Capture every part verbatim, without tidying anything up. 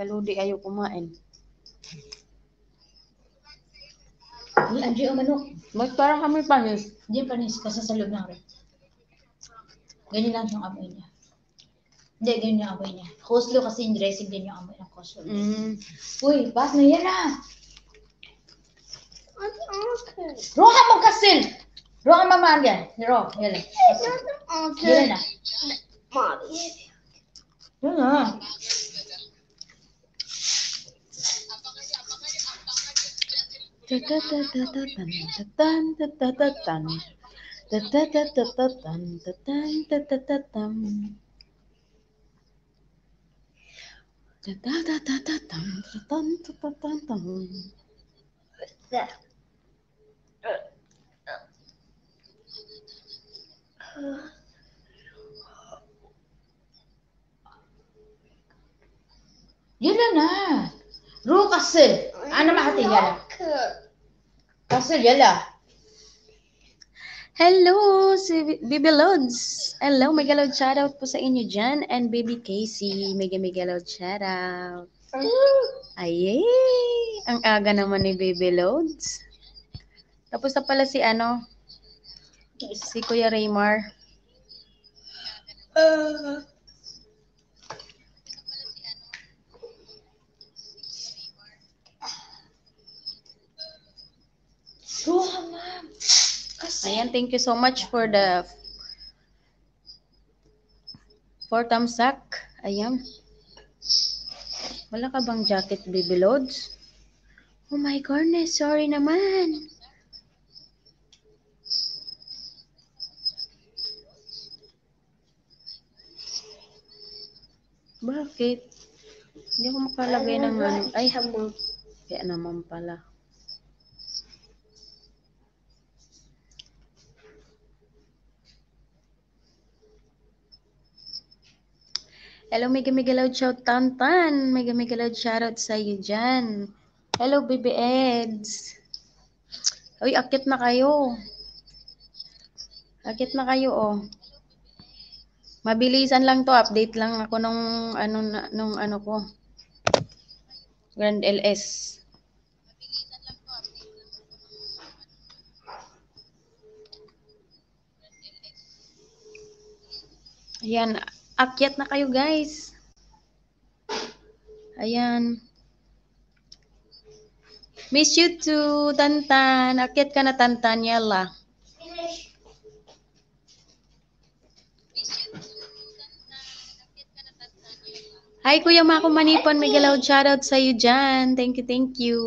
Kaludi ayaw kumain. Andiyo ang manok. Mas parang kami panis. Hindi panis kasi sa loob ng rin. Ganyan lang yung amoy niya. Hindi, ganyan yung amoy niya. Coleslaw kasi yung dressing din yung amoy ng coleslaw. Mm. Uy, pas na yan ah! Roha mo kasil! Roha mama yan. Roha, yan lang. Yan na. Yan na. Tatatatan, tatan, tatatatan. Tatatatan, tatan, tatatatan. Tatatatan, tatan, tatatatan. Yun na na. Ro kasil. Ano mahati yan? Kasil yala. Hello, si Bibi Lods. Hello, mega loud shoutout po sa inyo dyan. And Baby Casey, mega mega loud shoutout. Ayay! Ang aga naman ni Baby Loads. Tapos na pala si ano, si Kuya Raymar. Uh, Roha, ma'am. Ayan, thank you so much for the four thumbs up. Ayan. Wala ka bang jacket, Baby Loads? Oh my goodness, sorry naman. Bakit? Hindi ako makalagay ng ano. Ay, kaya naman pala. Hello, mega mega loud shout Tantan. Mega mega loud shoutout sa iyo dyan. Hello, Baby Eds. Uy, akit na kayo. Akit na kayo, oh. Mabilisan lang to, update lang ako nung ano nung ano ko. Grand L S. Ayan, akyat na kayo, guys. Ayan. Miss you too, Tantan. Akyat ka na, Tantan. Yala. Hi, Kuya Mako Manipon. Mega loud shoutout sa iyo dyan. Thank you, thank you.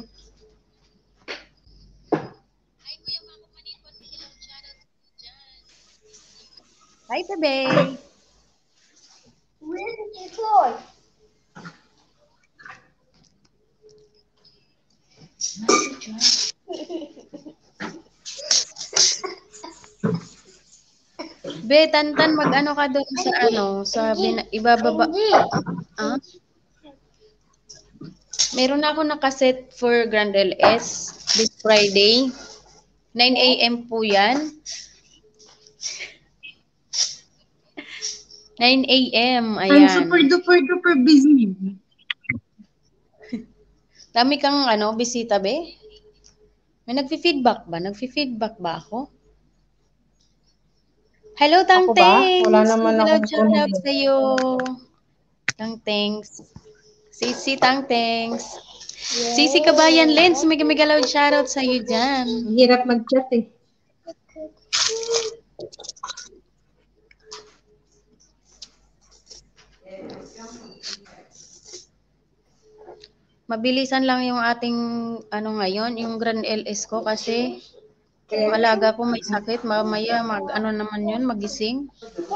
Hi, bebe. Where did you go? Be, Tantan, mag-ano ka doon sa ano, sa bin- ibababa. Ah? Meron na ako nakaset for Grand L S this Friday. nine A M po yan. nine A M Ayan. I'm super duper duper busy. Dami kang ano, bisita, be? May nagfi-feedback ba? Nagfi-feedback ba ako? Hello, Tang Ako ba? Thanks. Wala naman Hello, akong shout out kunin. sa iyo. Tang Thanks. Sisi Tang Thanks. Sisi Kabayan Lens, mega mega loud shout out sa iyo diyan. Ang hirap mag-chat eh. Mabilisan lang yung ating ano ngayon, yung Grand L S ko kasi yung alaga ko may sakit, mamaya mag ano naman yun, magising.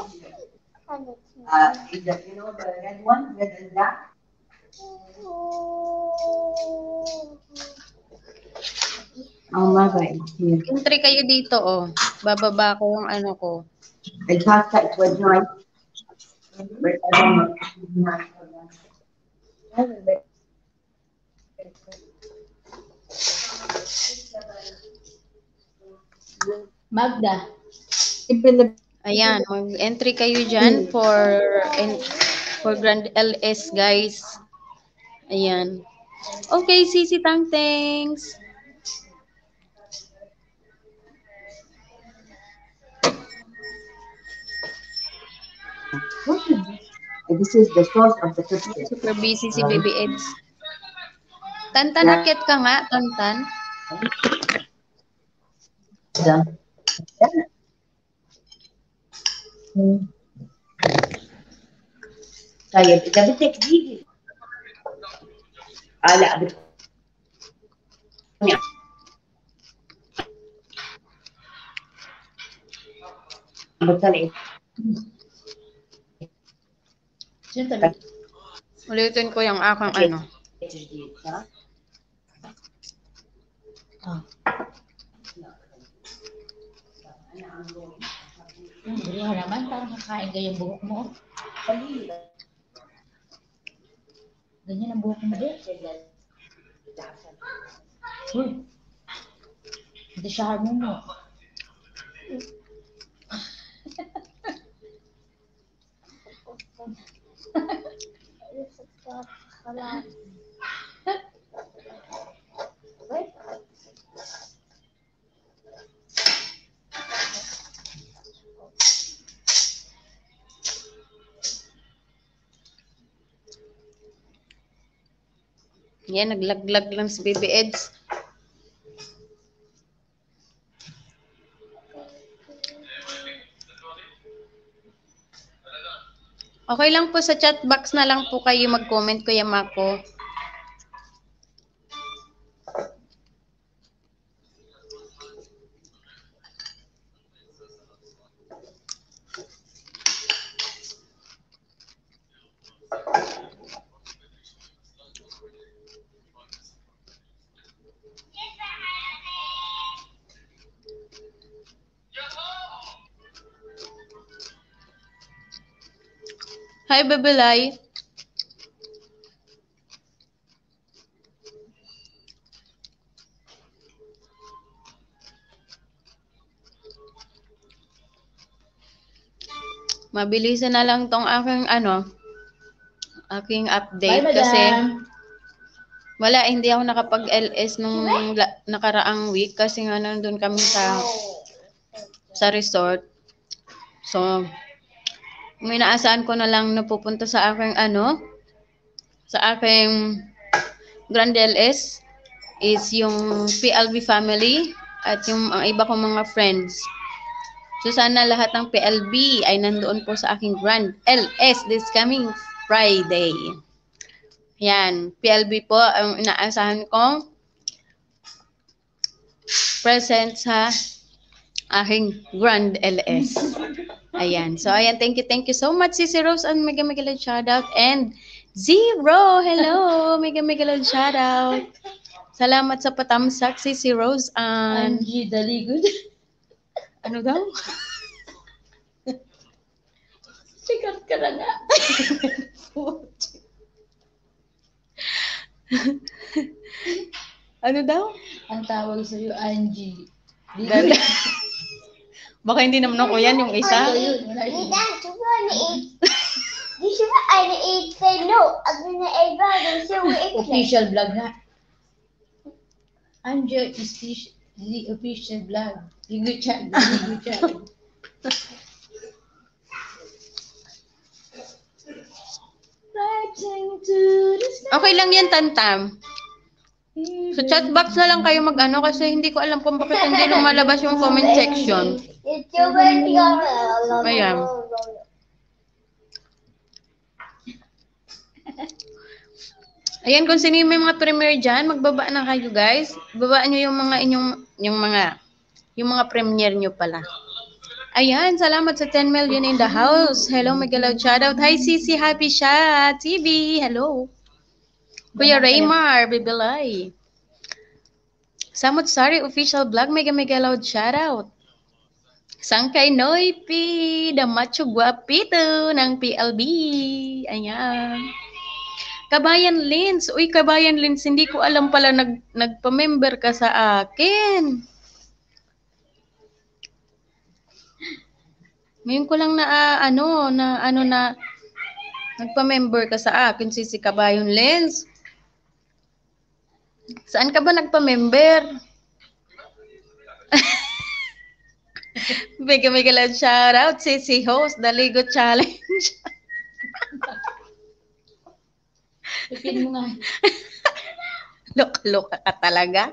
Uh, is that, you know, the red one, red and black? Oh, mabay. Yeah. Entry kayo dito, oh. Bababa ko yung ano ko. I thought that was nice. But I don't know. Magda. Ayan, mag-entry kayo dyan for en- for Grand L S, guys. Ayan. Okay, Sisi Tang, thanks. What is this? This is the source of the toothpaste. Super busy si Baby Eds. Tantan, akit ka nga, Tantan. Done. Hmm. طيب إذا بدك تجيبي آه لا بدك بطلعي Sino tabi? Ulitin ko yung akang ano. جديد صح؟ Ah. Hmm, buli ka naman. Parang kakain ka yung buhok mo. Ganyan ang buhok mo din. Uy. Hindi siya harmo mo. Yan, naglaglag lang si Baby Eds. Okay lang po sa chat box na lang po kayo mag-comment, Kuya Mako. Hi, Baby Lai. Mabilisan na lang tong aking ano, aking update Bye, kasi madam. wala, hindi ako nakapag-L S nung la- nakaraang week kasi nga nandun kami sa sa resort. So, may naasahan ko na lang na pupunta sa aking ano, sa aking Grand L S is yung P L B family at yung ang iba kong mga friends. So, sana lahat ng P L B ay nandoon po sa aking Grand L S this coming Friday. Yan, P L B po ang inaasahan kong present sa aking Grand L S. Ayan. So, ayan. Thank you, thank you so much, Sisi Rose, and mega mega love shoutout. And Zero, hello, mega mega love shoutout. Salamat sa patamsak, Sisi Rose. And Angie, dali good. ano daw? Sikat ka na nga. Ano daw? Ang tawag sa'yo, Angie. Dali. Baka hindi naman ako yan, yung isa. Ito yun. Wala yun. Official vlog nga. Angie is fish- the official vlog. Ligo chat. Ligo chat. Okay lang yan, Tantam. Sa chat box na lang kayo mag-ano kasi hindi ko alam kung bakit hindi lumalabas yung comment section. Ayan. Ayan, kung sino yung may mga premiere dyan, magbaba na kayo, guys. Babaan nyo yung mga inyong, yung mga, yung mga premiere nyo pala. Ayan, salamat sa ten million in the house. Hello, Miguel shoutout. Hi, Sisi, happy siya. T V, hello. Kuya Raymar, Bibilay. Samot Sari official vlog, mega mega loud shoutout. Sangkay Noipi, the macho guapito ng P L B. Ayan. Kabayan Lins. Uy, Kabayan Lins, hindi ko alam pala nag, nagpa-member ka sa akin. Ngayon ko lang na uh, ano, na ano na nagpa-member ka sa akin, si si Kabayan Lins. Saan ka ba nagpa-member? Bigyan may galang shoutout si si host, The Ligo Challenge. Pipin mo nga. Loka-loka ka talaga.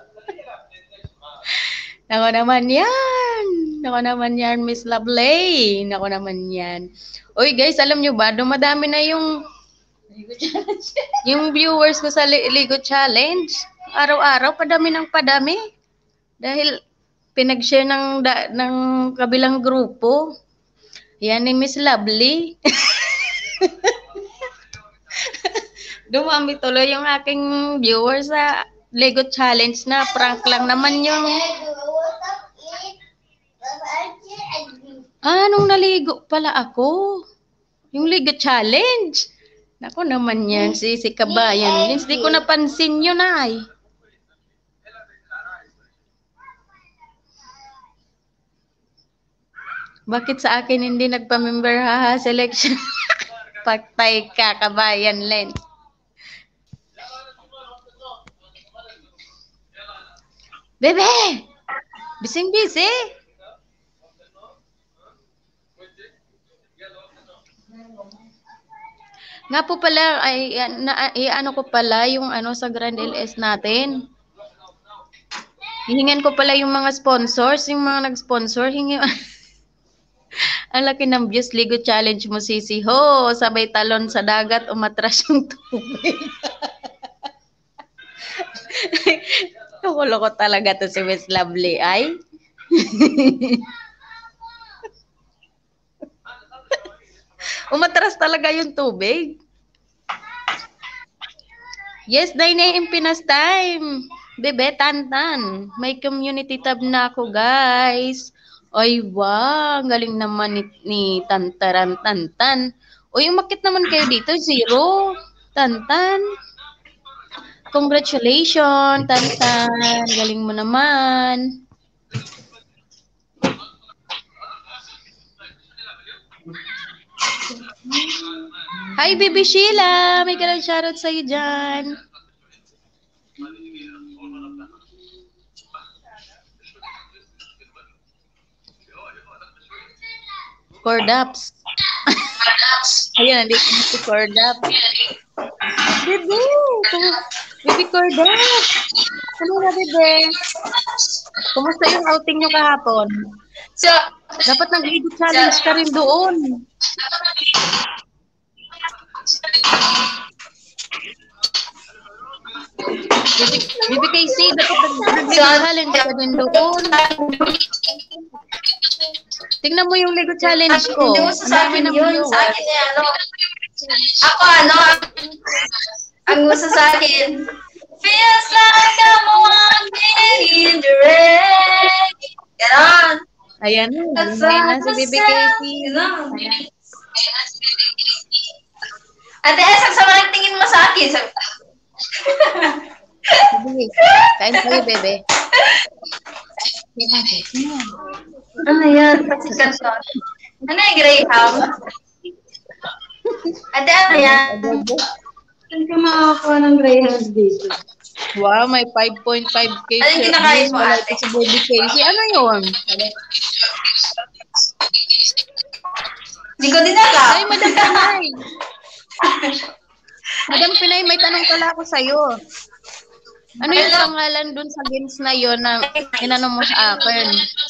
Nako naman yan. Nako naman yan, Miss Lovely. Nako naman yan. Uy guys, alam nyo ba, dumadami na yung yung viewers ko sa Ligo Challenge. Araw-araw, padami ng padami. Dahil pinag-share ng, da, ng kabilang grupo. Yan ni Miss Lovely. Dumami tuloy yung aking viewers sa Ligo Challenge na prank lang naman yung... Ah, nung naligo pala ako. Yung Ligo Challenge. Nako naman yan, si, si Kabayan. Hindi ko napansin yun ay. Bakit sa akin hindi nagpa-member ha selection? Pagtay ka, Kabayan Len. Bebe! Bising-busy! Nga po pala, ay, na, ay, ano ko pala, yung ano sa Grand L S natin. Hihingan ko pala yung mga sponsors, yung mga nag-sponsor, hingi... Ang laki ng views, Ligo Challenge mo, Sisi Ho. Sabay talon sa dagat, umatras yung tubig. Loko-loko talaga to si Miss Lovely, ay. Umatras talaga yung tubig. Yes, Dainay in Pinas time. Bebe, Tantan. May community tab na ako, guys. Ay, wow. Galing naman ni, ni Tantaran Tantan. Uy, umakit naman kayo dito. Zero. Tantan. Congratulations, Tantan. Galing mo naman. Hi, Baby Sheila. May galang shoutout sa'yo dyan. Cordaps. Ayan, nandito na si Cordaps. Bebe! Bebe Cordaps! Ano na, Bebe? Kumusta yung outing nyo kahapon? So, dapat nag-Ligo Challenge ka rin doon. Bebe Casey, dapat nag-Ligo Challenge ka rin doon. Tingnan mo yung Ligo Challenge ko. Hindi mo sa akin yun. Sa akin eh, ano. Ako, ano. Ang gusto sa akin. Feels like I'm walking in the rain. Ganon. Ayan na. Ayan na si Baby Casey. Ganon. Ate Esang, sa mga tingin mo sa akin. Sabi, Bebe, kain tayo, Bebe. ano yan? Pasikat ko. Ano yung Greyhound? Ate, ano yan? Saan ka makakakuha ng Greyhound dito? Wow, may five point five K. Ano yung kinakain mo, ate? Si Baby Casey. Ano yun? Hindi ko din alam. Ay, Madam Pinay. Madam Pinay, may tanong pala ako sa'yo. Ano yung pangalan dun sa games na yun na inano mo sa akin?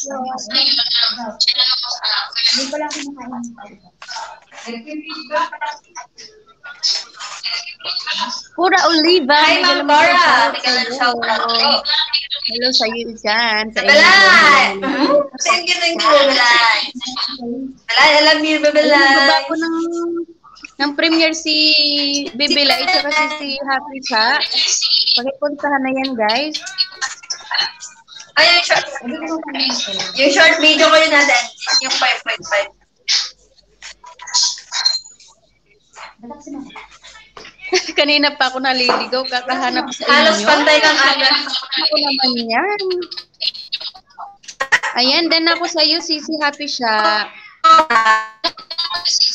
Pura Oliva. Hi, Ma'am Cora. Shout out. Hello sa iyo dyan. Sa Babalay! Thank you, thank you, Babalay. Babalay, I love you, Babalay. Baba ko ng, ng premiere si Bibila at saka si, si Happy Cha. Pakipuntahan na yan, guys. Ay, yung short, yung short video ko yun natin. Yung five point five. Kanina pa ako naliligaw, kakahanap sa inyo. Halos pantay kang aga. Ako naman yan. Ayan, dan ako sa iyo, si si Happy siya.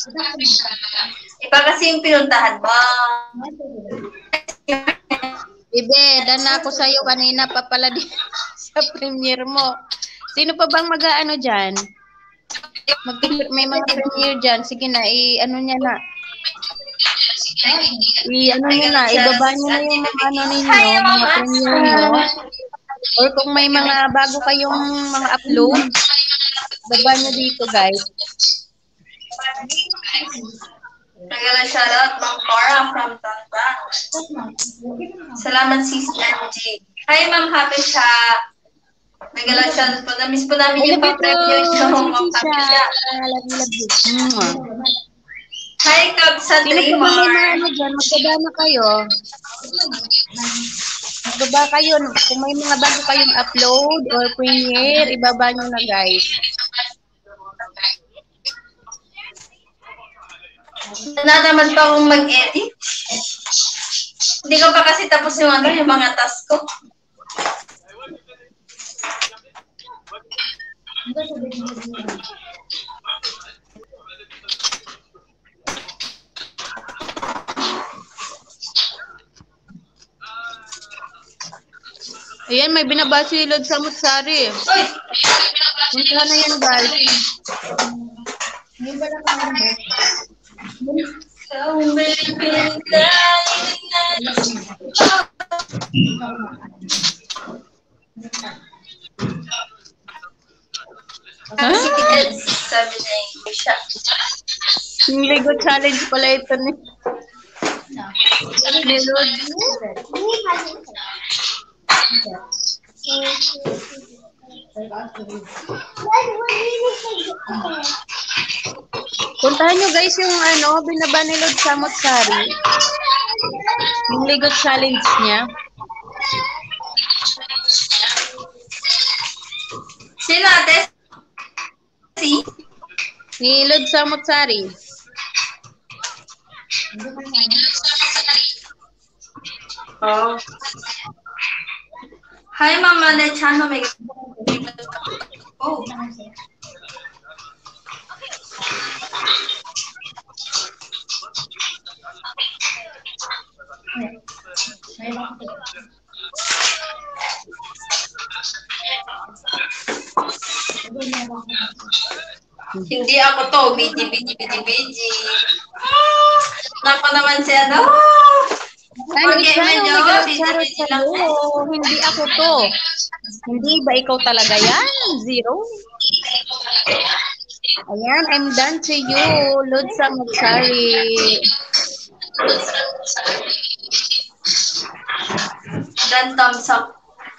Iba kasi yung pinuntahan mo. Bebe, dana ako sa'yo kanina pa pala di sa premiere mo. Sino pa bang mag-ano dyan? Mag may mga premiere dyan. Sige na, i-ano niya na. I-ano niya na, ibaba niya na yung mga ano ninyo, mga premiere nyo. Or kung may mga bago kayong mga upload, baba niyo dito, guys. Nagala shoutout Ma'am Cora from Tantan. Salamat Sis M G. Hi Ma'am Happy siya. Nagala shoutout po. Na-miss po namin yung pag-preview show Ma'am Happy siya. Love you, love you. Hi Cub sa Sino pa ba may mga Dreamer. ano dyan? Magbaba na kayo. Magbaba kayo. Kung may mga bago kayong upload or premiere, ibaba nyo na, guys. Na naman pa akong mag-edit. Hindi ko pa kasi tapos yung ano, yung mga task ko. Ayan, may binaba si Lord Samutsari. Uy! Punta na yan, guys. So many Huh? Si Kid sabi na yung siya. Yung Lego challenge pala ito ni ni Lord. Puntahan nyo guys yung ano, binaba ni Lord Samutsari. Yung Lego challenge niya. Sino ate? Si? Ni Lord Samutsari. Oh. Hi Mama Lechano. May... Oh. Hindi ako to, biji, biji, biji, biji. Ah, nako naman si ano. Ano Okay, ikaw? medyo, May biji, charot biji sa lang. buo. Hindi ako to. Hindi ba ikaw talaga yan? Zero? Ayan, I'm done to you, Lord Samutsari. Dan thumbs up.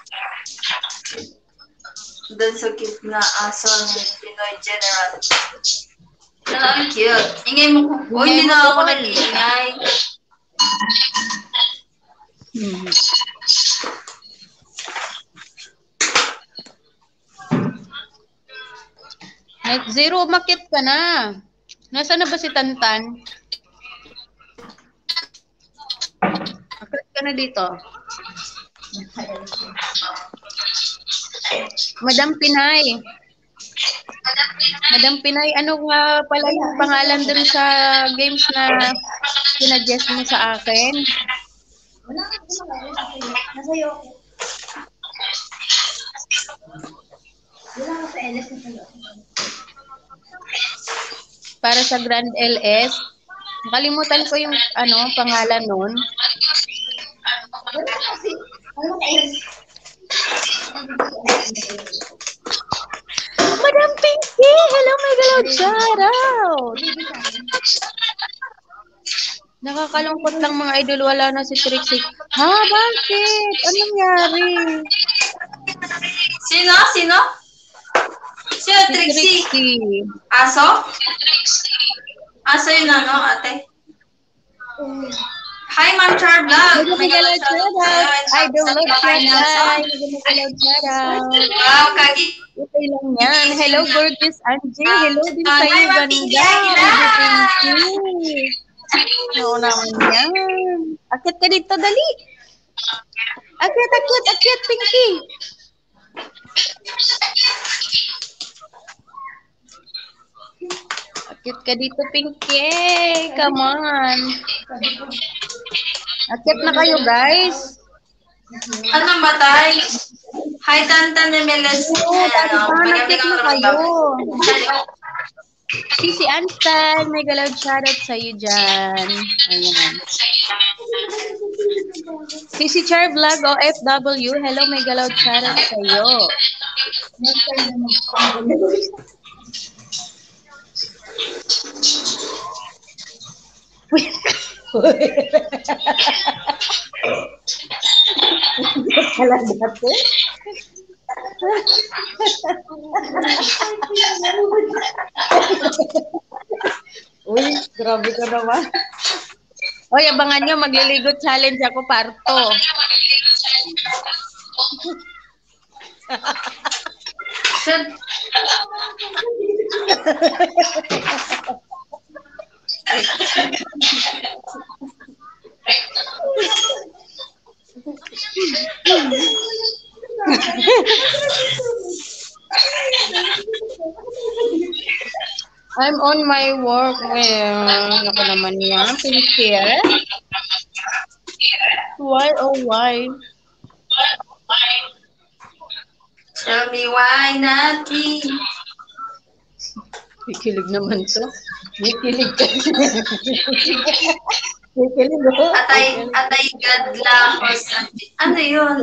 Dan sa cute na aso ng Pinoy General. Ang cute. Ingay mo ko. Oh, hindi na ako nag-ingay. Hmm. Net zero, umakit ka na. Nasaan na ba si Tantan? Akit ka na dito. Madam Pinay. Madam Pinay, ano nga pala yung pangalan dun sa games na sinadjust mo sa akin? Wala ka kumakain. Nasa'yo. Wala ka sa L S na sa'yo. Para sa Grand L S. Nakalimutan ko yung ano pangalan nun. Wala kasi. Ano ka L S? Madam Pinky! Hello, my galaw shout out! Nakakalungkot lang mga idol, wala na si Trixie. Ha, bakit? Anong nangyari? Sino? Sino? Sino, Si Trixie? Trixie. Aso? Aso yun ano, ate? Hi, Ma'am Char Vlog. Hello, my galaw shout out! Idol love shout out! My galaw shout out! Wow, kagi. Okay lang yan. Hello, gorgeous Angie. Hello din Hi, sa'yo, Ma'am ganda. Pinky Aguilar. Pinky. Oo naman yan. Akit ka dito, dali. Akit, akit, akit, Pinky. Akit ka dito, Pinky. Come on. Akit na kayo, guys. Ano ba tayo? Hi, Tantan de Meles. Ah, nag-check na kayo. Sisi Anstan, may galaw shoutout sa'yo dyan. Ayan. Sisi Char Vlog, O F W, hello, may galaw shoutout sa'yo. Talaga po? Uy, grabe ka naman. Uy, abangan nyo, magliligo challenge ako, parto. Sir, I'm on my work. Well, ako naman yan. Pink hair. Why, oh why? tell me why not me? Kikilig naman to. Kikilig ka. Kikilig ako. Atay, atay gadla. Ano yun?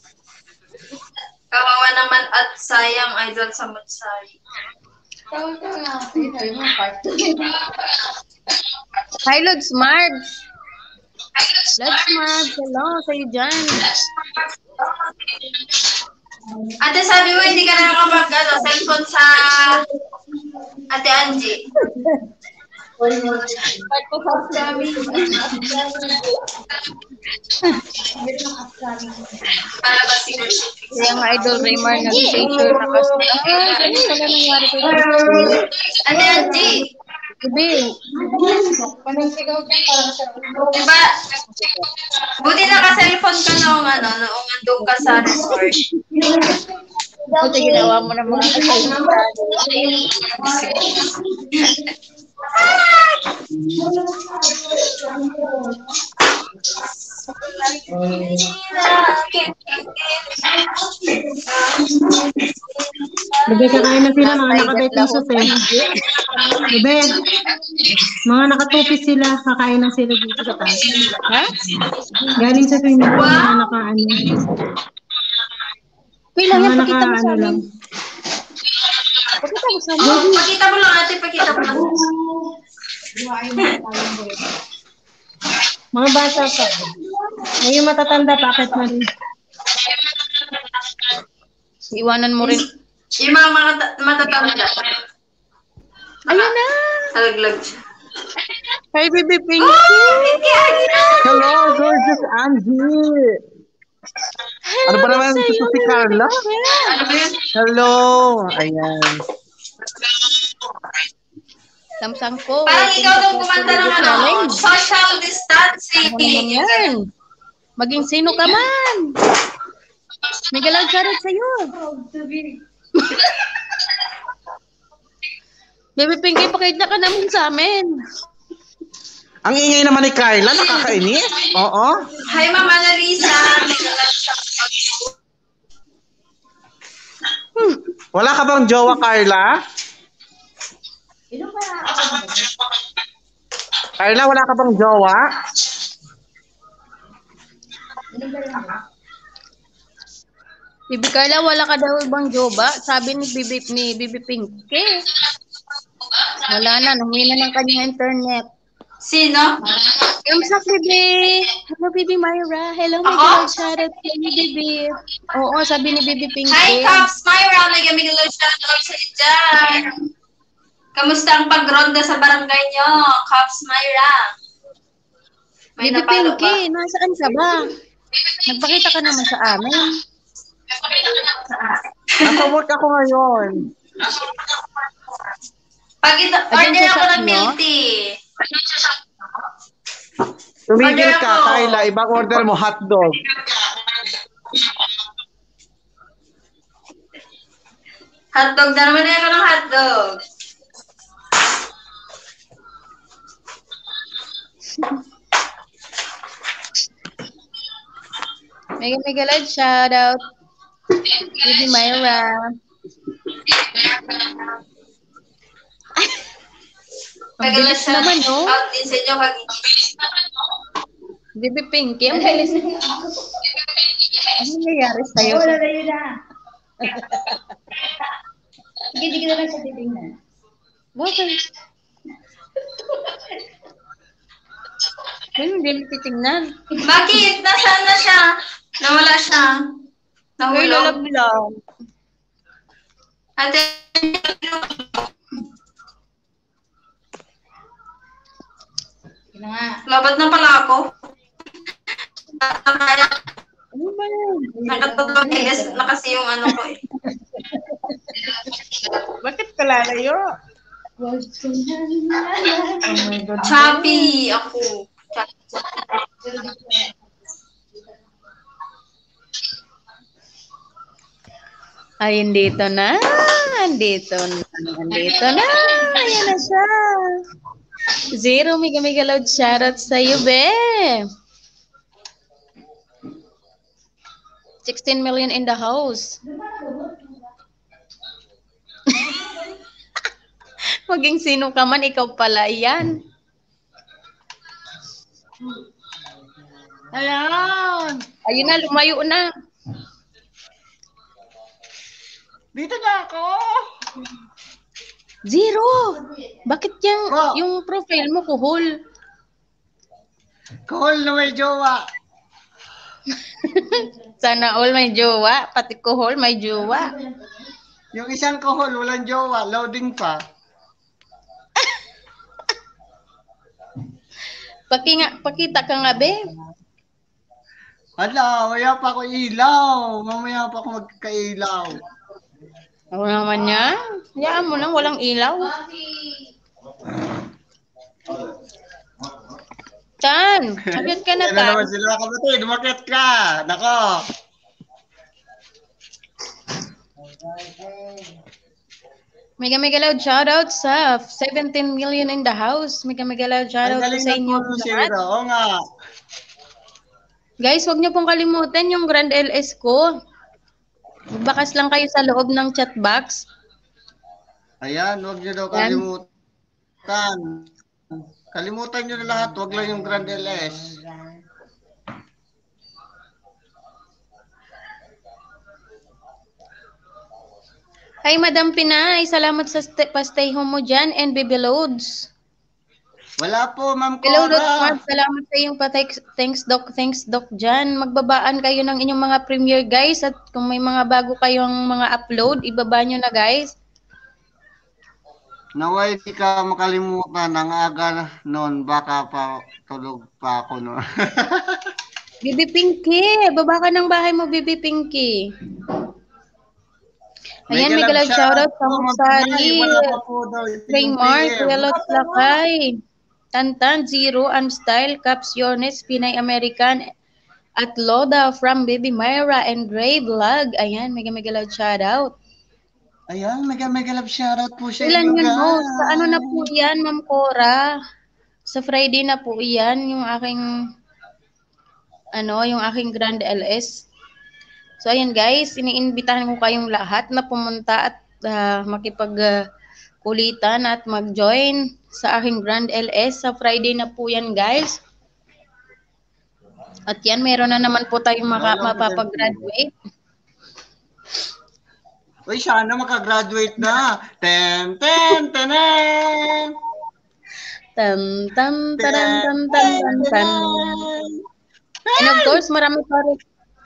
Kawawa naman at sayang idol sa Matsari. Hi, Lods Marge. Lods Marge, hello sa'yo dyan. Ate, sabi mo hindi ka na nakapag ano, cellphone sa Ate Angie. Para ba siguro? Kaya nga Idol Raymar nag-picture na kasi. Ah, ganun pala nangyari kay Christine. Ate Angie, Sabi, diba? Buti naka-cellphone ka noong ano, noong andun ka sa resort. buti ginawa mo ng mga kasayang. Bebe, kakain na sila, mga naka-thirteen sus eh. Bebe, mga naka-two-piece sila, kakain na sila dito sa taas. Ha? Galing sa swimming pool, mga naka-ano. Wait lang yan, Mga pakita mo sa naka-ano lang. amin. Pakita mo sa amin. Pakita mo lang ate, pakita mo lang. Mga bata pa. Ngayon matatanda, bakit na rin? Iwanan mo rin. Yung mga mga matatanda. Ayun na! Talaglag siya. Hi, baby Pinky! Oh, hindi Agina! Hello, gorgeous Angie! Ano ba naman ito si Carla? Ano ba yun? Hello! Ayan. Samsang ko. Parang waiting ikaw sa daw Puso kumanta ng Video ano, Challenge. social distancing. Ano naman yan? Maging sino ka man? May galaw charot sa'yo. Baby Pinky, pakita ka naman sa amin. Ang ingay naman ni Carla, nakakainis. Oo. Hi, Ma'am Annalisa. Wala ka bang jowa, Carla? Carla, wala ka bang jowa? Bibi Carla, wala ka daw ibang joba? Sabi ni Bibi, ni Bibi Pinky. Wala na, nahuli na ng kanyang internet. Sino? Yung sa Bibi. Hello, Bibi Myra. Hello, may Ako? galaw charot ni Bibi. Oo, sabi ni Bibi Pinky. Hi, Caps Myra. May gamig lang siya out sa dyan. Kamusta ang pagronda sa barangay nyo, Caps Myra? May Bibi napalo ba? Pinky, nasaan ka ba? Nagpakita ka naman sa amin. Nasa work ako ngayon. Pag ito, Ayun order sa ako shop ng nyo? milk tea. Tumigil Order ka, ako. Carla. Ibang order mo, hotdog. Hotdog na naman ako ng hotdog. Mega mega loud shout out. Baby Myra. Ang Tagala bilis siya. naman, no? Out din sa inyo. Kag- Baby Pinky, ang bilis. Ano nangyayari sa'yo? Wala na yun na. Sige, di ka na siya titingnan. Bakit? Ano, hindi mo titignan? Bakit? Nasaan na siya? Nawala siya. Ay, Nahulog. lalaglag. Ate, Yun na nga. labat na pala ako. Ano ba yan? Nakatulog na kasi yung ano ko eh. Bakit ka lalayo? Wag ko na nalala. Oh my God. Choppy ako. Ay, andito na. Andito na. Andito na. Ayan na siya. Zero, mega mega loud shoutout sa'yo, be. sixteen million in the house. Maging sino ka man, ikaw pala yan. Ayan! Ayun na, lumayo na. Dito na ako! Zero. Bakit yung, Oh. yung profile mo kuhol? Call na may jowa. Sana all may jowa, pati kuhol may jowa. Yung isang kohol, walang jowa, loading pa. Paki nga, pakita ka nga, be. Hala, maya pa ako ilaw. Mamaya pa ako magkailaw. Ako naman yan. Hayaan mo lang, walang ilaw. Chan, agad ka na Yan ta. na naman sila kapatid, umakit ka. Nako. Mega mega loud shoutout sa seventeen million in the house. Mega mega loud Ang shoutout po galing sa ng inyo photo lahat. zero. Oo nga. Guys, wag niyo pong kalimutan yung Grand L S ko. Bakas lang kayo sa loob ng chat box. Ayan, huwag nyo daw Yan. kalimutan. Kalimutan nyo na lahat, huwag lang yung Grand L S. Hi, Madam Pinay. Salamat sa st- pa-stay home mo dyan and baby loads. Wala po, Ma'am Hello, Doc Cora. Mark. Salamat sa iyong pa-text. Thanks, Doc. Thanks, Doc dyan. Magbabaan kayo ng inyong mga premiere, guys. At kung may mga bago kayong mga upload, ibaba nyo na, guys. Naway di ka makalimutan, ang aga noon, baka pa tulog pa ako noon. Bibi Pinky. Baba ka ng bahay mo, Bibi Pinky. Ayan, may galag shoutout sa Musali. Raymar, Kuelot Lakay. Tantan, Zero, Unstyle, Caps Yornes, Pinay American, at Loda from Baby Myra and Gray Vlog. Ayan, mega mega loud shoutout. Ayan, mega mega love shoutout po sa Ilan inyo, yun, no? guys. Sa ano na po yan, Ma'am Cora? Sa Friday na po yan, yung aking, ano, yung aking Grand L S. So, ayan guys, iniimbitahan ko kayong lahat na pumunta at uh, makipag uh, kulitan at mag-join sa aking Grand L S. Sa Friday na po yan, guys. At yan, meron na naman po tayong maka- mapapag-graduate. Uy, sana makagraduate na. Ten, ten, tenen. Tan, tan, taran, tan, tan, tan, tan. And of course, marami pa rin.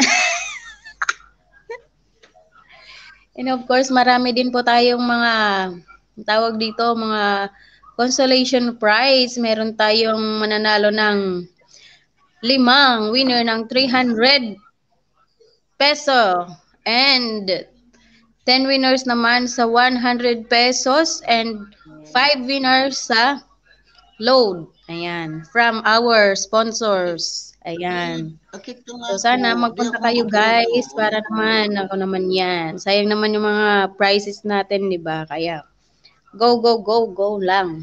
And of course, marami din po tayong mga, tawag dito, mga consolation prize. Meron tayong mananalo ng limang winner ng three hundred peso and ten winners naman sa one hundred pesos and five winners sa load. Ayan, from our sponsors. Ayan. Bakit ka nga So sana po? magpunta Di ako kayo guys matulog. para naman ako naman 'yan. Sayang naman yung mga prizes natin, 'di ba? Kaya go go go go lang.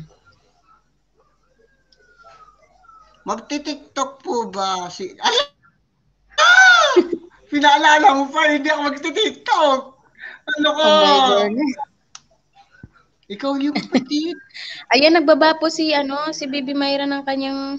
Magti-TikTok po ba si... Ay! Ah! Pinaalala mo pa, hindi ako magti-TikTok. Ano ka? Oh my goodness. Ikaw yung kapatid. Ayan, nagbaba po si, ano, si Baby Myra ng kanyang,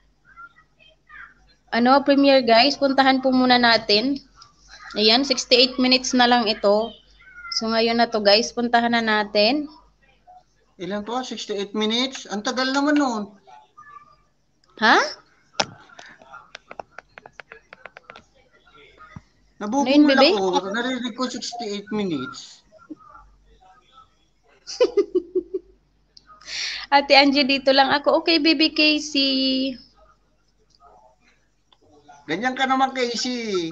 ano, premiere, guys. Puntahan po muna natin. Ayan, sixty-eight minutes na lang ito. So, ngayon na to, guys. Puntahan na natin. Ilan po? sixty-eight minutes? Ang tagal naman nun. Ha? Nabubungol Ano yun, ako. Narinig ko sixty-eight minutes. Ate Angie, dito lang ako. Okay, Baby Casey. Ganyan ka naman, Casey.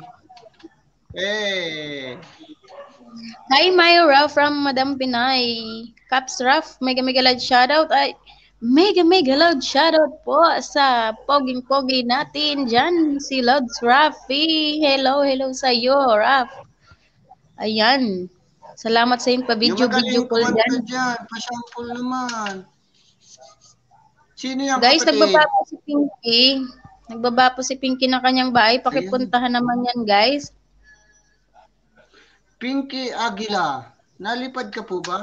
Eh. Hi, Myra from Madam Pinay. Caps Ruff, mega mega loud shoutout. Ay, mega mega loud shoutout po sa poging-pogi natin dyan, si Lods Raffy. Hello, hello sa iyo, Raff. Ayan. Salamat sa yung pa-video-video call dyan. dyan. Pa-sample naman. Sino yan, Guys, kapatid? nagbaba po si Pinky. Nagbaba po si Pinky ng kanyang bahay. Pakipuntahan naman yan, guys. Pinky Aguila. Nalipad ka po ba?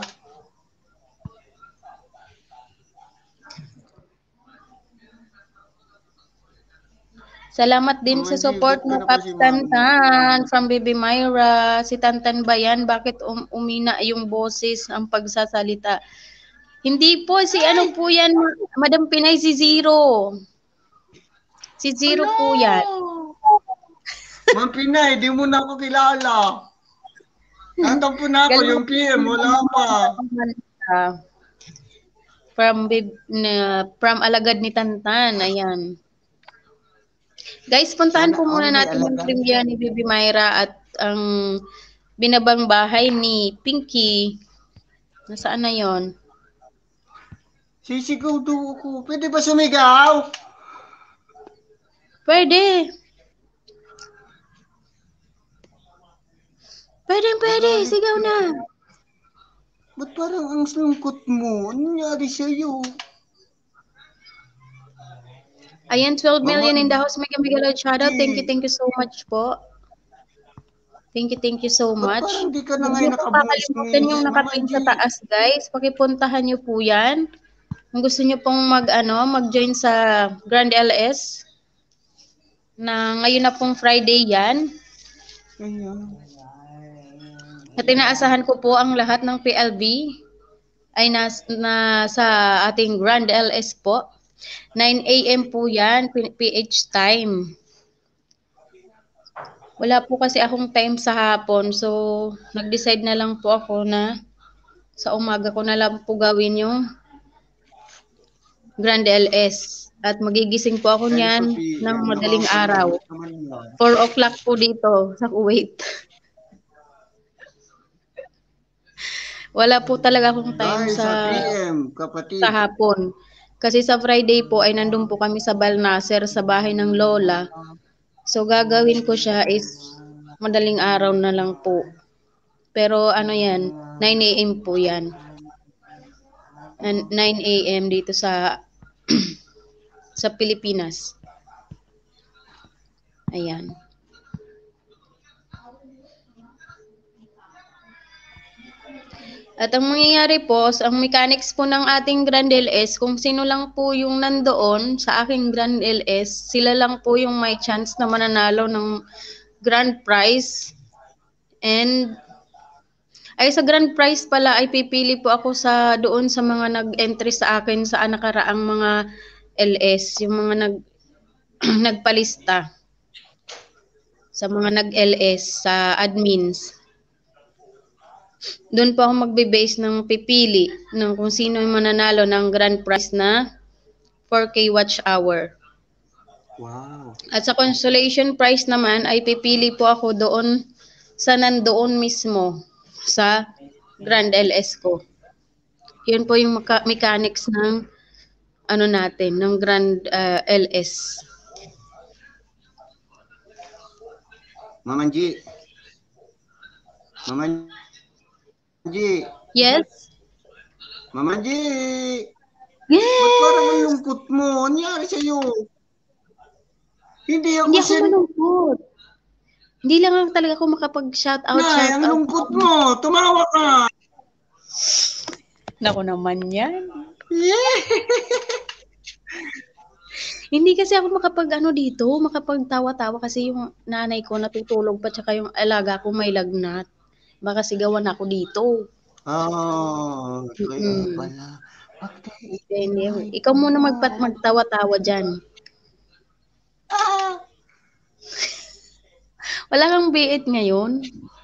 Salamat din Oh, sa hindi, support ba't mo, ka na Caps kasi, ma'am? Tantan, from Baby Myra. Si Tantan ba yan? Bakit um, umina yung boses, ang pagsasalita? Hindi po, si ano po yan, Madam Pinay, si Zero. Si Zero Hello! po yan. Ma'am Pinay, di mo na ako kilala. Tatampo na ako, Galing. yung P M, wala pa. Uh, from, Bib- na, from Alagad ni Tantan, ayan. Guys, puntahan po muna natin yung premiere ni Baby Myra at ang binabang bahay ni Pinky. Nasaan na yon? Sisigaw daw ako. Pwede ba sumigaw? Pwede. Pwede, pwede. Sigaw na. Ba't parang ang lungkot mo? Ano nangyari sa'yo? Ayan, twelve million in the house. Mega mega loud shoutout. Thank you, thank you so much po. Thank you, thank you so Ba't much. parang di ka na Huwag ngayon niyo po nakabungis kakalimutan ni yung Mama nakapin G? sa taas, guys. Pakipuntahan niyo po yan. Kung gusto niyo pong mag, ano, mag-join sa Grand L S, na ngayon na pong Friday yan. Ayan. At inaasahan ko po ang lahat ng P L B ay nas, na sa ating Grand L S po. nine A M po yan, P H time. Wala po kasi akong time sa hapon, so nag-decide na lang po ako na sa umaga ko na lang po gawin yung Grand L S. At magigising po ako niyan ng madaling araw. four o'clock po dito sa Kuwait. Wala po talaga akong time Dahil sa, sa P M, kapatid. sa hapon. Kasi sa Friday po ay nandun po kami sa Balnaser sa bahay ng Lola. So gagawin ko siya is madaling araw na lang po. Pero ano yan, nine A M po yan. And nine A M dito sa sa Pilipinas. Ayan. At ang mangyayari po, ang mechanics po ng ating Grand L S, kung sino lang po yung nandoon sa aking Grand L S, sila lang po yung may chance na mananalo ng grand prize. And ay sa grand prize pala ay pipili po ako sa doon sa mga nag-entry sa akin sa nakaraang mga L S, yung mga nag nagpalista sa mga nag-L S sa admins. Doon po ako magbe-base ng pipili ng kung sino yung mananalo ng grand prize na four K watch hour. Wow. At sa consolation prize naman ay pipili po ako doon sa nandoon mismo sa Grand L S ko. Yun po yung meka- mechanics ng ano natin, ng Grand uh, L S. Mama G. Mama G. Yes? Mama G. Yes! Ba't parang ang lungkot mo? Ano nangyari sa'yo? Hindi ako Hindi ako sin... malungkot. Hindi lang ako talaga ako makapag-shout out, Nay, shout ang out. lungkot mo. Tumawa ka. Nako naman yan. Yeah. Hindi kasi ako makapag ano dito, makapagtawa-tawa kasi yung nanay ko natutulog pa tsaka yung alaga ko may lagnat. Baka sigawan ako dito. Oh, kaya Mm. pala. Bakit Hindi, Nay, ikaw muna mo? magpat magtawa-tawa dyan. Ah, Wala kang biit ngayon.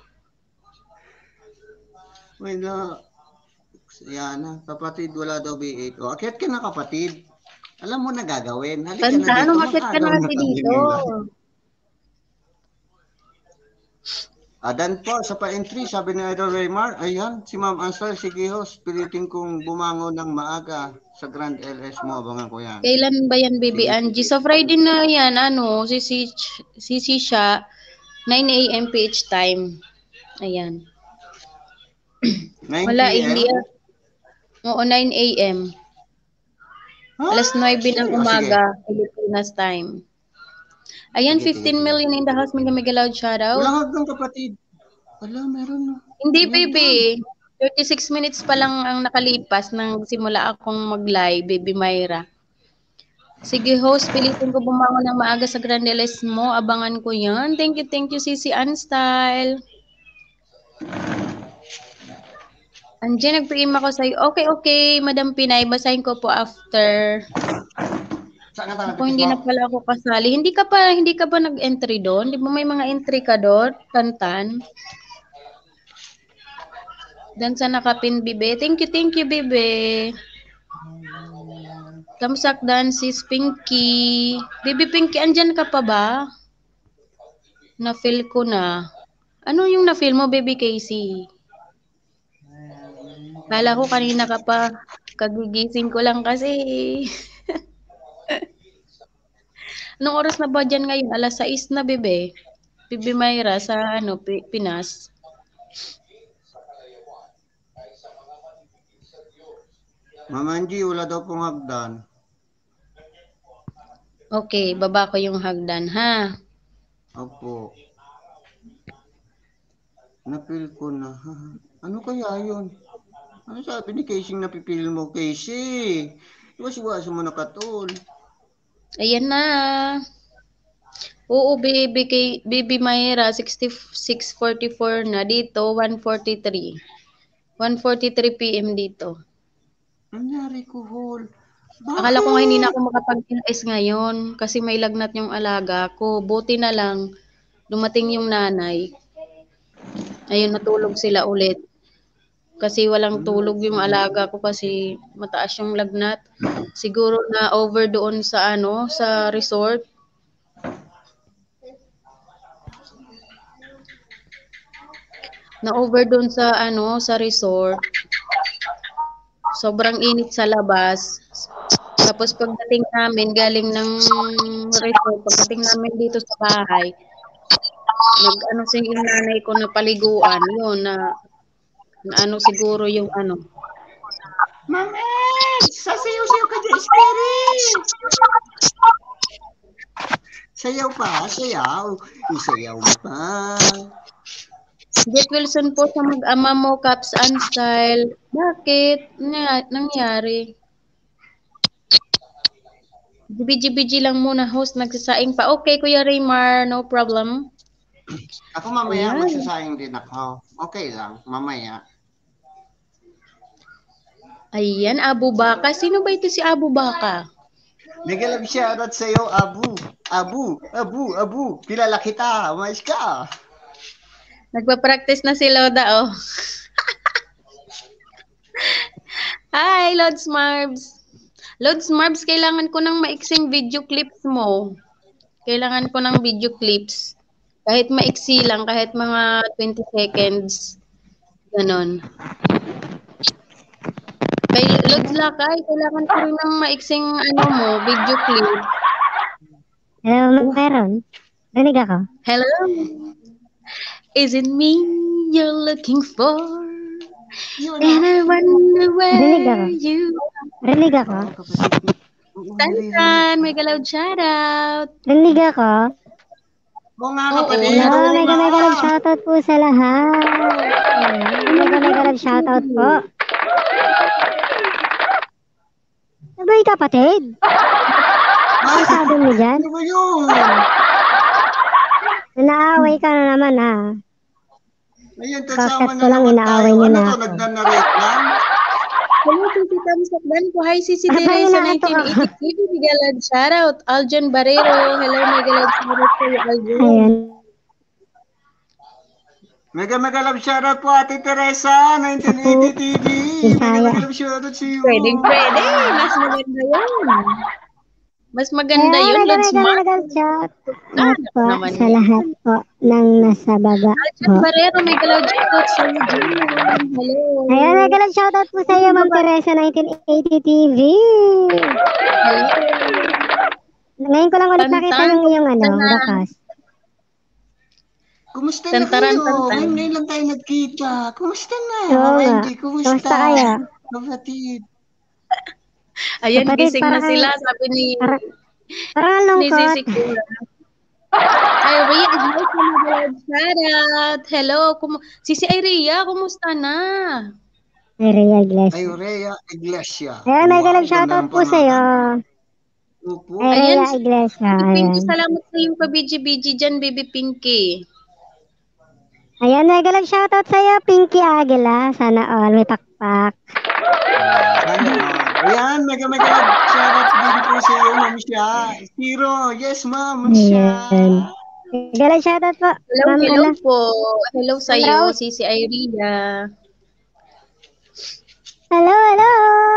wala. Yan na, kapatid, wala daw B eight. O, akyat ka na, kapatid. Alam mo na gagawin. Halika Kanta, na ano, dito. makit ka na Magkagaw kasi tayo dito. ngayon. Adan po, sa pa-entry, sabi ni Idol Raymar, ayan, si Ma'am Ansel, sige ho, pilitin kong bumangon ng maaga sa Grand L S mo, abangan ko yan. Kailan ba yan, Baby Sige, Angie? sige. Sa Friday na yan, ano, sisi, sisi siya, nine a m P H time. Ayan. nine Wala, p m? hindi. ah. Oo, nine a m Ah, Alas nine ng sige. O, umaga, Pilipinas time. Ayan, Sige, sige, fifteen sige. million in the house. Mega mega loud shoutout. Walang hagdan, kapatid. Wala, meron na. Hindi, May baby. thirty-six minutes pa lang ang nakalipas nang simula akong mag-live, Baby Myra. Sige, host, pilitin ko bumangon ng maaga sa Grandeles mo. Abangan ko yan. Thank you, thank you, Sisi Unstyle. Andiyan, nag-P M ako sa'yo. Okay, okay, Madam Pinay. Basahin ko po after. Saan ka tayo Ako, hindi na pala ako kasali. Hindi ka pa, hindi ka ba nag-entry doon? Di ba may mga entry ka doon? Tantan. Dan sa nakapin, Bibe. Thank you, thank you, Bibe. Kamsak dan sis Pinky. Bibi Pinky, andyan ka pa ba? Na-feel ko na. Ano yung na-feel mo, Baby Casey? Kala ko kanina ka pa. Kagigising ko lang kasi. Anong oras na ba dyan ngayon? Alas sais na, Bebe. Bibi Mayra sa ano, P- Pinas. Mama Angie, wala daw pong hagdan. Okay, baba ko yung hagdan, ha? Opo. Napil ko na. Ano kaya yun? Ano sabi ni Casey napipil mo, Casey? Iwas-iwasan mo na katol. Ayan na. Oo, baby, kay, baby Mayra, sixty-six forty-four na. Dito, one forty-three. one forty-three p m dito. Nangyari ko, Hol. Bakit? Akala ko nga hindi na ako makapag-L S ngayon kasi may lagnat yung alaga ko. Buti na lang, dumating yung nanay. Ayun, natulog sila ulit. Kasi walang tulog yung alaga ko kasi mataas yung lagnat. Siguro na over doon sa ano, sa resort. Na over doon sa ano, sa resort. Sobrang init sa labas. Tapos pagdating namin galing ng resort, pagdating namin dito sa bahay, nag ano si yung nanay ko na paliguan, yun na, na ano siguro yung ano. Mamet! Sasayaw-sayaw ka dyan, Scary! Sayaw pa, sayaw. Isayaw mo pa. Jet Wilson po sa mag-ama mo, Caps Unstyle. Bakit? Na, nangyari? B G B G lang muna, host. Nagsasaing pa. Okay, Kuya Raymar. No problem. Ako mamaya, Ayan. magsasayang din ako. Okay lang, mamaya. Ayan, Abu Baka. Sino ba ito si Abu Baka? Nagalag shoutout sa'yo, Abu. Abu, Abu, Abu. Kilala kita. Umayos ka. Nagpa-practice na si Loda, oh. Hi, Lods Marbs. Lods Marbs, kailangan ko ng maiksing video clips mo. Kailangan ko ng video clips. Kahit maiksi lang, kahit mga twenty seconds. Ganon. Kay Lods Lakay, kailangan ko rin ng maiksing ano mo, video clip. Hello, meron. Rinig ako. Hello? Is it me you're looking for? And I wonder Rinig ako. where you Rinig ako. Tantan, may galaw shoutout. Rinig ako. Oo nga, Oo. kapatid. Hello, mega mega love shoutout po sa lahat. Hello, mega mega love shoutout po. Sabay kapatid. Ano sabi mo dyan? Ano ba yun? Naaway ka na naman ha. Ayun, Bakit kasama ko na lang naman inaaway tayo. niyo Ano na to, ako? nagna-narrate lang? Hello, Sisi Tamsakdan ko. Hi, Sisi Parang Teresa, inaantok ako. nineteen eighty-three. Migalad, shoutout. Aljon Barrero. Hello, Migalad, shoutout sa'yo, Aljon. Ayun. Mega mega love shoutout po Ate Teresa, nineteen eighty T V. Mega Bisaya. mega love shoutout sa iyo. Pwede, pwede. Mas maganda yun. Mas maganda Kaya yun, mega Lods mega Mark. mega chat. Ah, At po naman sa yun. lahat po ng nasa baba Aljon po. Barrero, Migalad, shoutout sa'yo, Jun. Hello. Ayan, mega love shoutout po sa iyo, Ma'am Teresa, nineteen eighty T V. Ngayon ko lang ulit nakita Tantan, yung iyong ano, tantan. bakas. Kumusta na Tantaran, kayo? tantan. Ngayon ngayon lang tayo nagkita. Kumusta na? Oo Mama nga. Angie, kumusta? Kumusta kayo? Kapatid. Ayan, Kapatid, gising para na kayo- sila, sabi ni, Para- Parang ang ni lungkot. Sisi Kura. Iria, Iglesia, Migalad, shoutout. Hello. Kumu- Sisi Iria, kumusta na? Ay, Rhea Iglesias. Ayurea Iglesia. Ayan, mega love ganda shoutout ng po sa iyo. pangalan. Opo. Ay, Ayan, Rhea Iglesias. Pinky, Ayan. salamat sa yung pa-B G B G dyan, baby Pinky. Ayan, mega love shoutout sa iyo, Pinky Aguila. Sana all may pakpak. Sana, ah. Ayan, mega mega love shoutout din po sa iyo, Ma'am Sha. Zero. Yes, Ma'am Sha. Ayan. Mega love shoutout po. Hello, Ma'am, hello ano? po. Hello sa iyo, Hello. Sisi Iria. Hello, hello.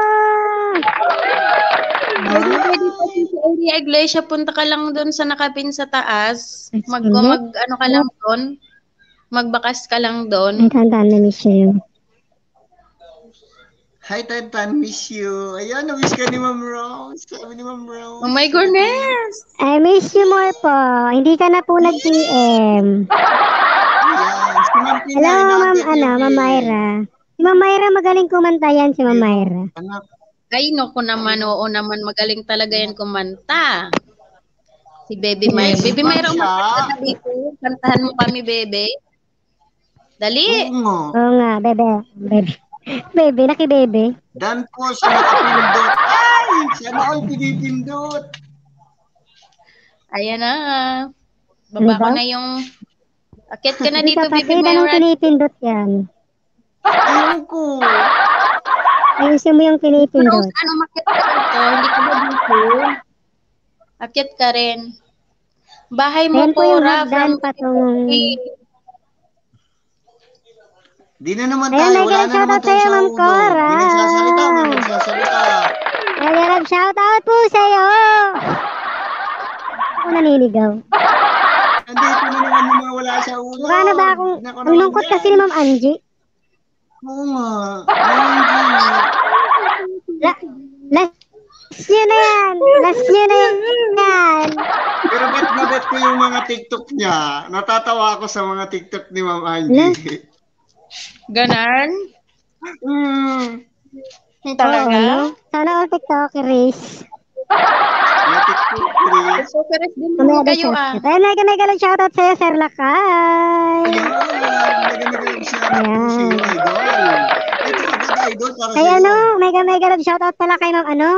Pwede, pwede po, Sisi Iria Iglesia, punta ka lang doon sa nakapin sa taas. Mag, Sige. mag ano ka lang doon. Magbakas ka lang Ay, doon. tandaan na miss you. Hi, Tantan. Miss you. Ayan, na-miss ka ni Ma'am Rose. Sabi ni Ma'am Rose. Oh my goodness! I miss you more po. Hindi ka na po nag-P M. Ayan. Si Ma'am Pinay. Hello, Ma'am, nakatip ano, yun Ma'am eh. Myra. Si Ma'am Myra, magaling kumanta yan, si Ma'am Myra. Anak. Ay, naku naman, oo naman, magaling talaga yan kumanta. Si Baby Myra. Yes, Baby ma'am Myra, siya. umakita ka dito. Kantahan mo kami, Bebe. Dali! Oo nga. Oo nga, bebe. Bebe. Bebe, naki-bebe. Dan po sa nakapindot. Ay! Sana all pinipindot. Ayan na. Baba Ano ko daw? na yung... Akit ka na Hindi dito, Baby kapatid, anong Myra. pinipindot yan? Ayaw ko. Ayusin mo yung Rose, pinipindot. ano makit ka dito? Hindi ka ba dito? Akit ka rin. Bahay mo, Ayan po yung Cora, hagdan from patungong... Di na naman Ayan, tayo. may Wala ganang na naman shoutout tayo sa'yo, sa Ma'am ulo. Cora. Di nagsasalita. May nagsasalita. Nag-love shoutout po sa'yo! Ako naninigaw. Nandito na naman yung mga wala sa ulo. Mukha na ba akong... Nako Ang naman lungkot yan. kasi ni Ma'am Angie. Oo nga. Angie. La, last niya na yan! Last niya na yan! Pero bet na bet ko yung mga TikTok niya. Natatawa ako sa mga TikTok ni Ma'am Angie. Ganon? Hmm. Oo, Talaga? no? Sana all TikTokeries. Mga TikTok Chris. So, peres din Mamaya naman daw kayo siya. ah. Ayan, mega mega lang shoutout sa'yo, Sir Lakay. Ayan. Naganagang siya po Ayan. si Idol. Ito agad Idol para Kay sa ano, iyo. mega mega love shoutout pala kay Ma'am ano,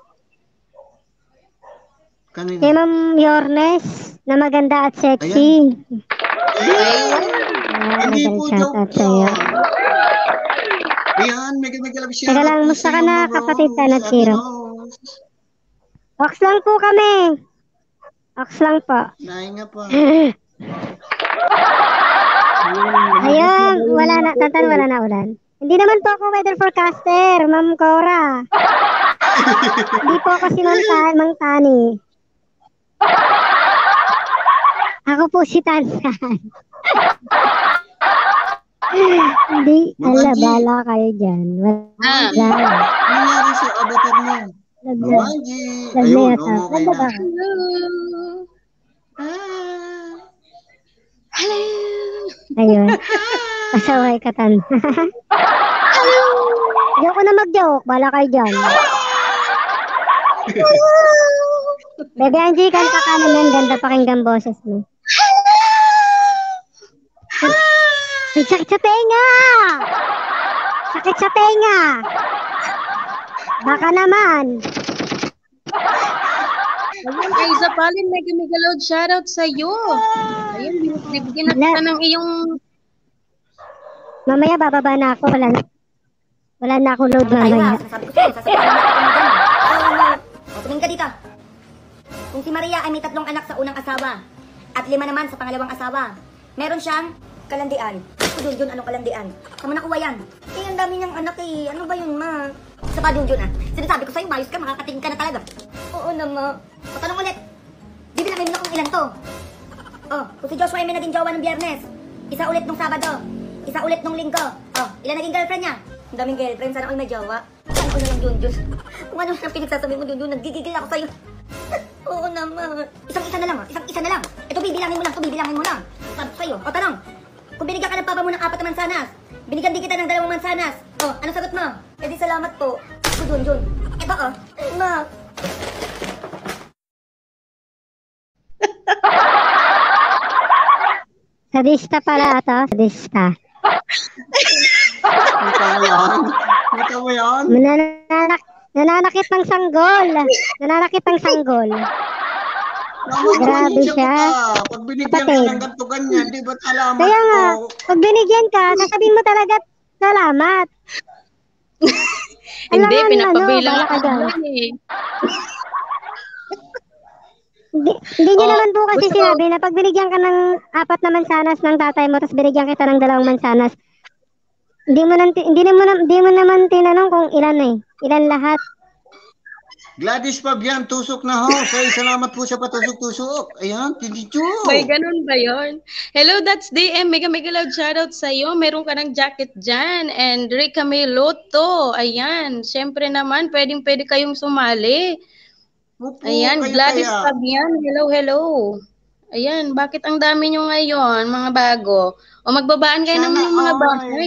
Kanina. kay Ma'am Yornes na maganda at sexy. Ayan. Ayan, Hindi mega po love joke shoutout sa'yo. yun. Ayan, mega mega love Teka lang, shoutout po musta sa ka iyo, na, Ma'am kapatid ka, Rose, Nag-zero? Ate Rose. Ox lang po kami. Ox lang po. Nahinga pa. Ayun, wala na, tantan, wala na ulan. Hindi naman po ako weather forecaster, Ma'am Cora. Hindi po ako si Ma'am Ta- Mang Tani. Ako po si Tantan. Hindi, Ma'am ala, Angie. bala kayo dyan. Ah. Wala. Ano nangyari sa avatar mo? Lag Ma'am na. Angie. Lag na Ayun, yata. okay Lag na ba? na. Hello. Ah. Hello. Ayun. Pasaway ka, Tan. Ayoko na mag-joke. Bala kayo dyan. Bebe Angie, kanta ka naman. Ganda pakinggan boses mo. May sakit sa tenga! Sakit sa tenga! Baka naman. Ayun, Aiza Palin, mega mega loud shoutout sa iyo. Ayun, bibigyan na kita ng iyong... Mamaya bababa na ako. Wala, wala na ako load Tayo mamaya. ah, sasabi ko sa'yo, sasabihin natin mo dyan. Ah, o, tumingin ka dito. Kung si Maria ay may tatlong anak sa unang asawa at lima naman sa pangalawang asawa, meron siyang kalandian. O, Junjun, anong kalandian? Saan mo nakuha yan? Eh, ang dami niyang anak eh. Ano ba yun, ma? Sa ba, Junjun ah? Sinasabi ko sa'yo, mayos ka, makakatingin ka na talaga. Oo na, ma. O, tanong ulit. Bibilangin mo na kung ilan to. Oh, kung si Joshua ay may naging jowa ng Biyernes, isa ulit nung Sabado, isa ulit nung Linggo. Oh, ilan naging girlfriend niya? Ang daming girlfriend, sana all may jowa. Saan ko na lang, Junjun? Kung ano na pinagsasabi mo, Junjun, nagigigil ako sa'yo. Oo naman. Isang-isa na lang, oh. Isang-isa na lang. Ito, bibilangin mo lang, ito, bibilangin mo lang. Sabi ko sa'yo. O, tanong. Kung binigyan ka ng papa mo ng apat na mansanas, binigyan din kita ng dalawang mansanas. O, ano sagot mo? Eh di salamat po. Ako, Junjun. Ito, oh. Ma. Sadista pala ito. Sadista. Kita mo yan? Kita mo yan? Nananak nananakit ng sanggol. Nananakit ng sanggol. Grabe siya. Pag binigyan ka ng ganito ganyan, di ba salamat Kaya nga, po? pag binigyan ka, sasabihin mo talaga salamat. Hindi, Alam mo, pinapabilang ano, ako baka dyan eh. Hindi, hindi niyo Oh, naman po kasi gusto ko- sinabi na pag binigyan ka ng apat na mansanas ng tatay mo, tapos binigyan kita ng dalawang mansanas, hindi mo, nan, hindi mo, na- hindi mo naman tinanong kung ilan eh. Ilan lahat. Gladys Fabian, tusok na ho. Say, salamat po sa patusok-tusok. Ayan, tinichu. May ganun ba yun? Hello, that's D M. Mega mega loud shoutout sa iyo. Meron ka ng jacket dyan. And Rica Meloto. Ayan. Siyempre naman, pwedeng pwede kayong sumali. Opo, Ayan, kaya, Gladys kaya. Fabian. Hello, hello. Ayan, bakit ang dami nyo ngayon, mga bago? O magbabaan kayo Sana naman yung mga all. bahay.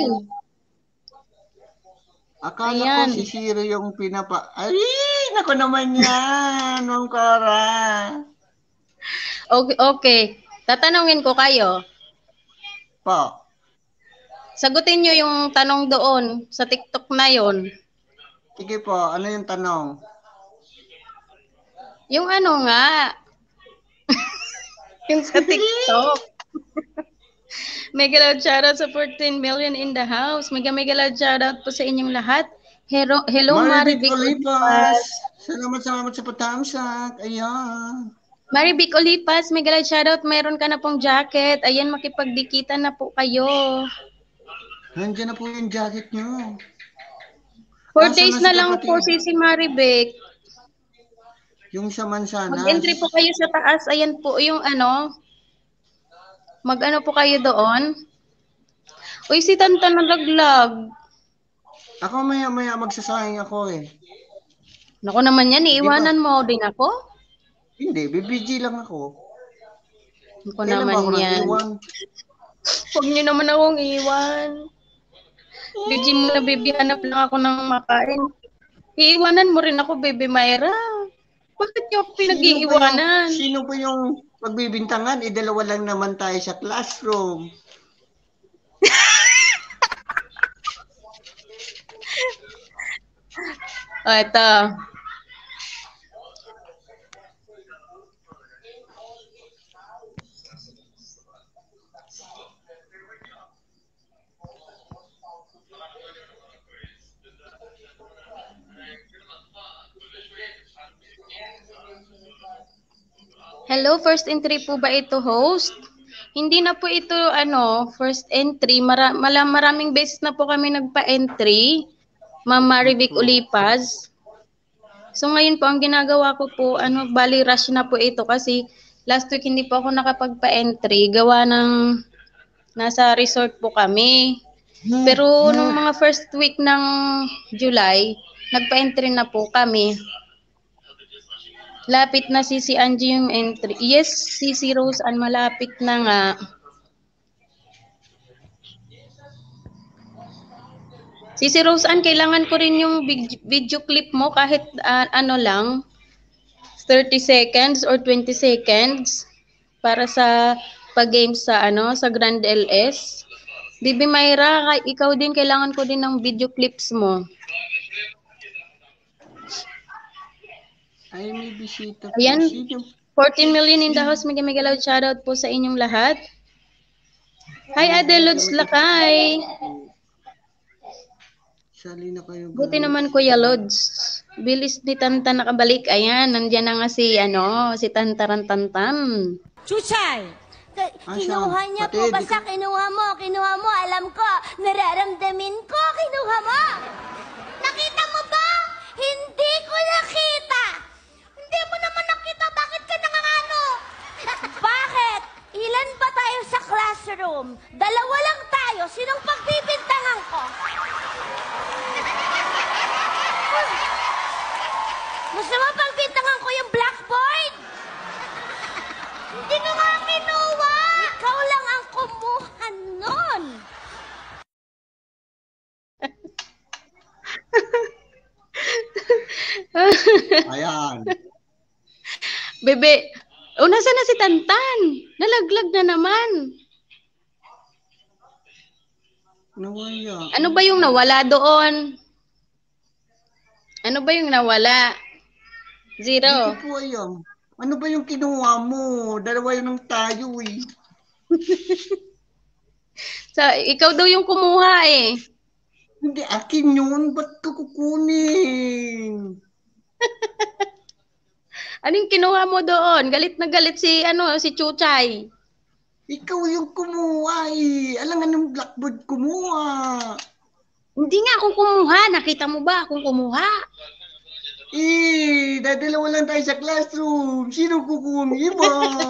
Akala Ayan. ko si Siro yung pinapa... Ay, nako naman yan, Ma'am Cora. Okay, okay. Tatanungin ko kayo. Po. Sagutin nyo yung tanong doon sa TikTok na yon. Sige po, ano yung tanong? Yung ano nga. Yung sa TikTok. Mega loud shoutout sa fourteen million in the house. Mega mega loud shoutout po sa inyong lahat. Hello, hello Marivic Marivic Olipas. Olipas. Salamat, salamat sa patamsak. Ayan. Marivic Olipas, mega loud shoutout. Meron ka na pong jacket. Ayan, makipagdikitan na po kayo. Nandiyan na po yung jacket nyo. Four Nasaan days na na si lang kapatid? po si si Marivic. Yung sa mansanas. Mag-entry po kayo sa taas. Ayan po yung ano. Mag-ano po kayo doon. Uy, si Tanta nalaglag. Ako maya-maya magsasayang ako eh. Naku naman yan, iiwanan mo din ako. Hindi, B B G lang ako. Naku Kailan ba ako naman yan. nag-iwan? Huwag niyo naman akong iwan. Baby mo na, baby, hanap lang ako ng makain. Iiwanan mo rin ako, baby Myra. Bakit niyo ako pinag-iiwanan? Sino po yung pagbibintangan? Eh, dalawa lang naman tayo sa classroom. O, ito. Hello, first entry po ba ito, host? Hindi na po ito, ano, first entry. Mara mala maraming beses na po kami nagpa-entry. Ma'am Marivic Olipas. So, ngayon po, ang ginagawa ko po, ano, bali rush na po ito kasi last week hindi po ako nakapagpa-entry. Gawa ng nasa resort po kami. Pero nung mga first week ng July, nagpa-entry na po kami. Lapit na si si Angie yung entry. Yes, si si Rose Ann, malapit na nga. Si si Rose Ann, kailangan ko rin yung video clip mo kahit uh, ano lang, thirty seconds or twenty seconds para sa pag-game sa ano sa Grand L S. Bibi Myra, kay- ikaw din, kailangan ko din ng video clips mo. Ay, may bisita po. Ayan, Sino? fourteen million in the house. Mega mega loud shoutout po sa inyong lahat. Hi, Adelods Lakay. Sali na kayo. Buti naman, Kuya Lods. Bilis ni Tanta nakabalik. Ayan, nandiyan na nga si, ano, si Tantarantantan. Chuchay! Ah, Kinuha saan? niya Pati, po. di Basta ka- kinuha mo. Kinuha mo. Alam ko. Nararamdamin ko. Kinuha mo. Nakita mo ba? Hindi ko nakita. Hindi mo naman nakita. Bakit ka nangangano? Bakit? Ilan ba tayo sa classroom? Dalawa lang tayo. Sinong pagbibintangan ko? Gusto mo pagbintangan ko yung blackboard? Hindi ko nga kinuha. Ikaw lang ang kumuha nun. Ayan. Bebe, oh, nasa na si Tantan? Nalaglag na naman. Nawaya. Ano ba yung nawala doon? Ano ba yung nawala? Hindi Zero. ko po alam. Ano ba yung kinuha mo? Dalawa yun ng tayo eh. Sa, ikaw daw yung kumuha eh. Hindi, akin yun. Ba't ko kukunin? Anong kinuha mo doon? Galit na galit si, ano, si Chuchay. Ikaw yung kumuha eh. Alam nga ng blackboard kumuha. Hindi nga ako kumuha. Nakita mo ba akong kumuha? Eh, dadalawa lang tayo sa classroom. Sino kukuha mo iba?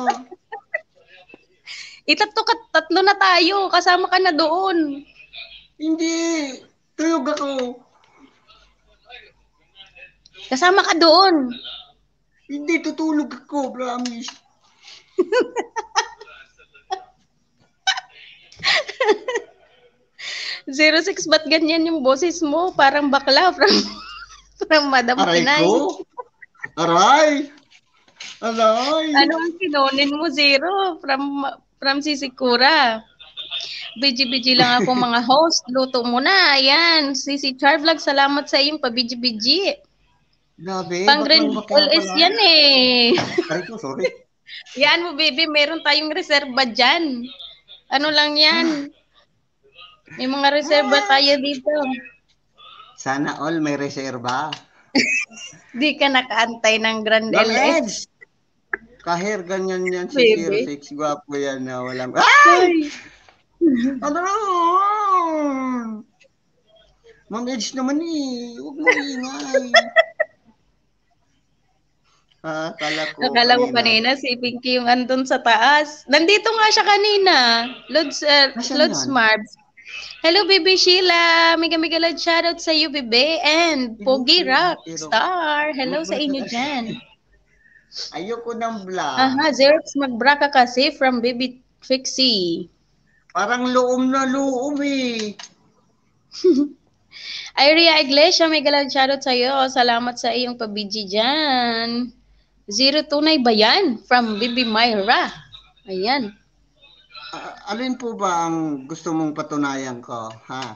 Itatlo ka, tatlo na tayo. Kasama ka na doon. Hindi. Tuyog ako. Kasama ka doon. Hindi, tutulog ako. Promise. Zero six, ba't ganyan yung boses mo? Parang bakla from, from Madam Aray Pinay. ko. Aray. Aray. Ano ang sinonin mo, Zero? From, from Sisikura. Biji-biji lang ako mga host. Luto mo na. Ayan. Sisi Char Vlog, salamat sa iyong pa-biji-biji. Grabe. Pang baklang Grand bakla L S pala. yan eh. Aray ko, sorry. Yan mo, baby. Meron tayong reserva dyan. Ano lang yan? May mga reserva tayo dito. Sana all may reserba. Di ka nakaantay ng Grand L S. Lameds! Kahir ganyan yan si Baby. zero six. Gwapo yan na walang... Ay! Ano naman? Ma'am Edge naman eh. Huwag mo ingay. Ah, kala ko Nakala ko kanina si Pinky yung andun sa taas. Nandito nga siya kanina. Lods, uh, Nasaan Lods yan? Marbs. Hello, baby Sheila. Mega mega loud shoutout sa iyo, bebe. And Pogi Rock Star. Hello sa inyo dyan. Ayoko ng vlog. Aha, Xerox magbra ka kasi from baby Trixie. Parang loom na loom eh. Iria Iglesia, mega loud shoutout sa iyo. Salamat sa iyong pabiji dyan. Zero tunay ba yan? From Bibi Myra. Ayan. Ah, alin po ba ang gusto mong patunayan ko? Ha?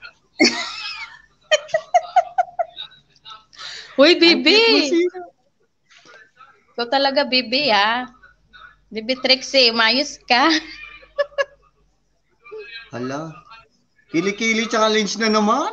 Uy, Ang cute mo, Bibi! sino? Ikaw talaga, Bibi, ah. Bibi Trixie, mayos ka. Hala. Kili-kili tsaka lens na naman.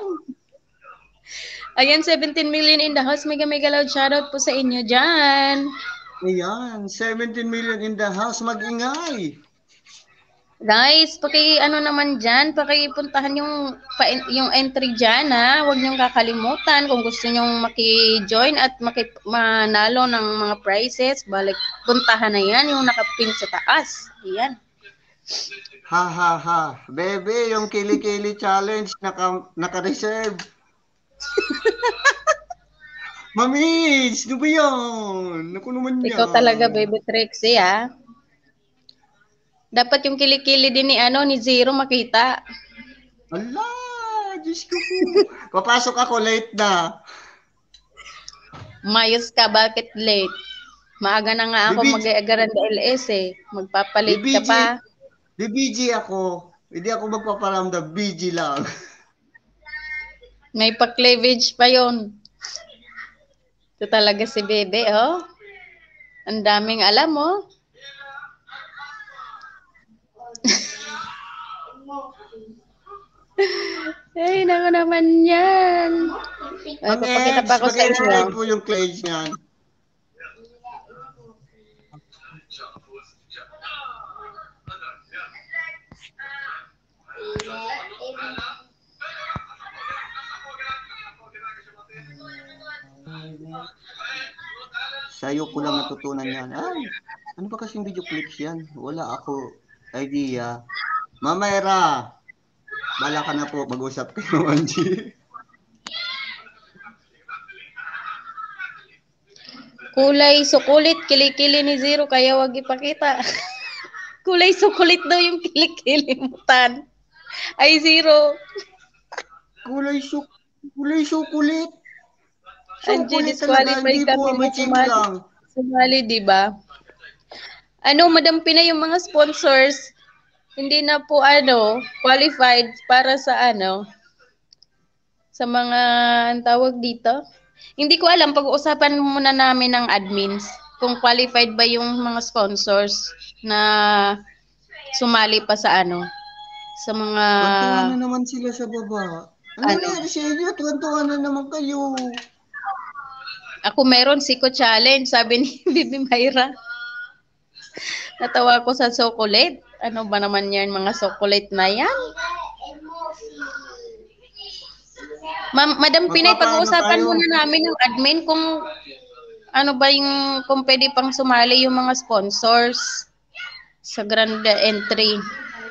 Ayan, seventeen million in the house. Mega mega loud shoutout po sa inyo dyan. Ayan, seventeen million in the house. Mag-ingay. Guys, paki ano naman dyan, pakipuntahan yung pa, yung entry dyan, ha. Huwag niyong kakalimutan kung gusto niyong maki-join at maki, manalo ng mga prizes. Balik, puntahan na yan, yung nakapin sa taas. Ayan. Ha ha ha. Bebe, yung kili-kili challenge naka, naka-reserve. Mamis, ano ba yan? Naku naman yan. Ikaw talaga, Baby Trixie, ha. Dapat yung kilikili din ni ano ni Zero makita. Ala, Diyos ko po. Papasok ako, late na. Mayos ka, bakit late? Maaga na nga ako Bibi- mag-agaran L S eh. Magpapalit ka Bibiji. pa. B B G ako. Hindi ako magpaparamdam, B G lang. May pa-cleavage pa yon. Ito talaga si Bebe, oh. Ang daming alam, oh. Ay, naku naman yan. Ay, papakita pa ako sa inyo. Mag-explain po yung cleavage niyan. Sa'yo ko lang natutunan yan. Ay, ano ba kasing video clips yan? Wala ako idea. Mamayra, bala ka na po, mag-usap kayo, Angie. Kulay sukulit, kilikili ni Zero, kaya wag ipakita. Kulay sukulit daw yung kilikili mo, Tan. Ay, Zero. Kulay su kulay sukulit. Angie, disqualify kami na sumali. Sumali, di ba? Ano, Madam Pinay, yung mga sponsors, hindi na po, ano, qualified para sa, ano, sa mga, ang tawag dito. Hindi ko alam, pag-uusapan muna namin ng admins, kung qualified ba yung mga sponsors na sumali pa sa, ano, sa mga... Tuwan na naman sila sa baba. Ano, ano? Na sa inyo? Tuwan-tuwan na naman kayo. Ako meron, Siko Challenge, sabi ni Bibi Mayra. Natawa ko sa chocolate. Ano ba naman yan, mga chocolate na yan? Ma Madam Pinay, pag-uusapan muna namin ng admin kung ano ba yung, kung pwede pang sumali yung mga sponsors sa grand entry.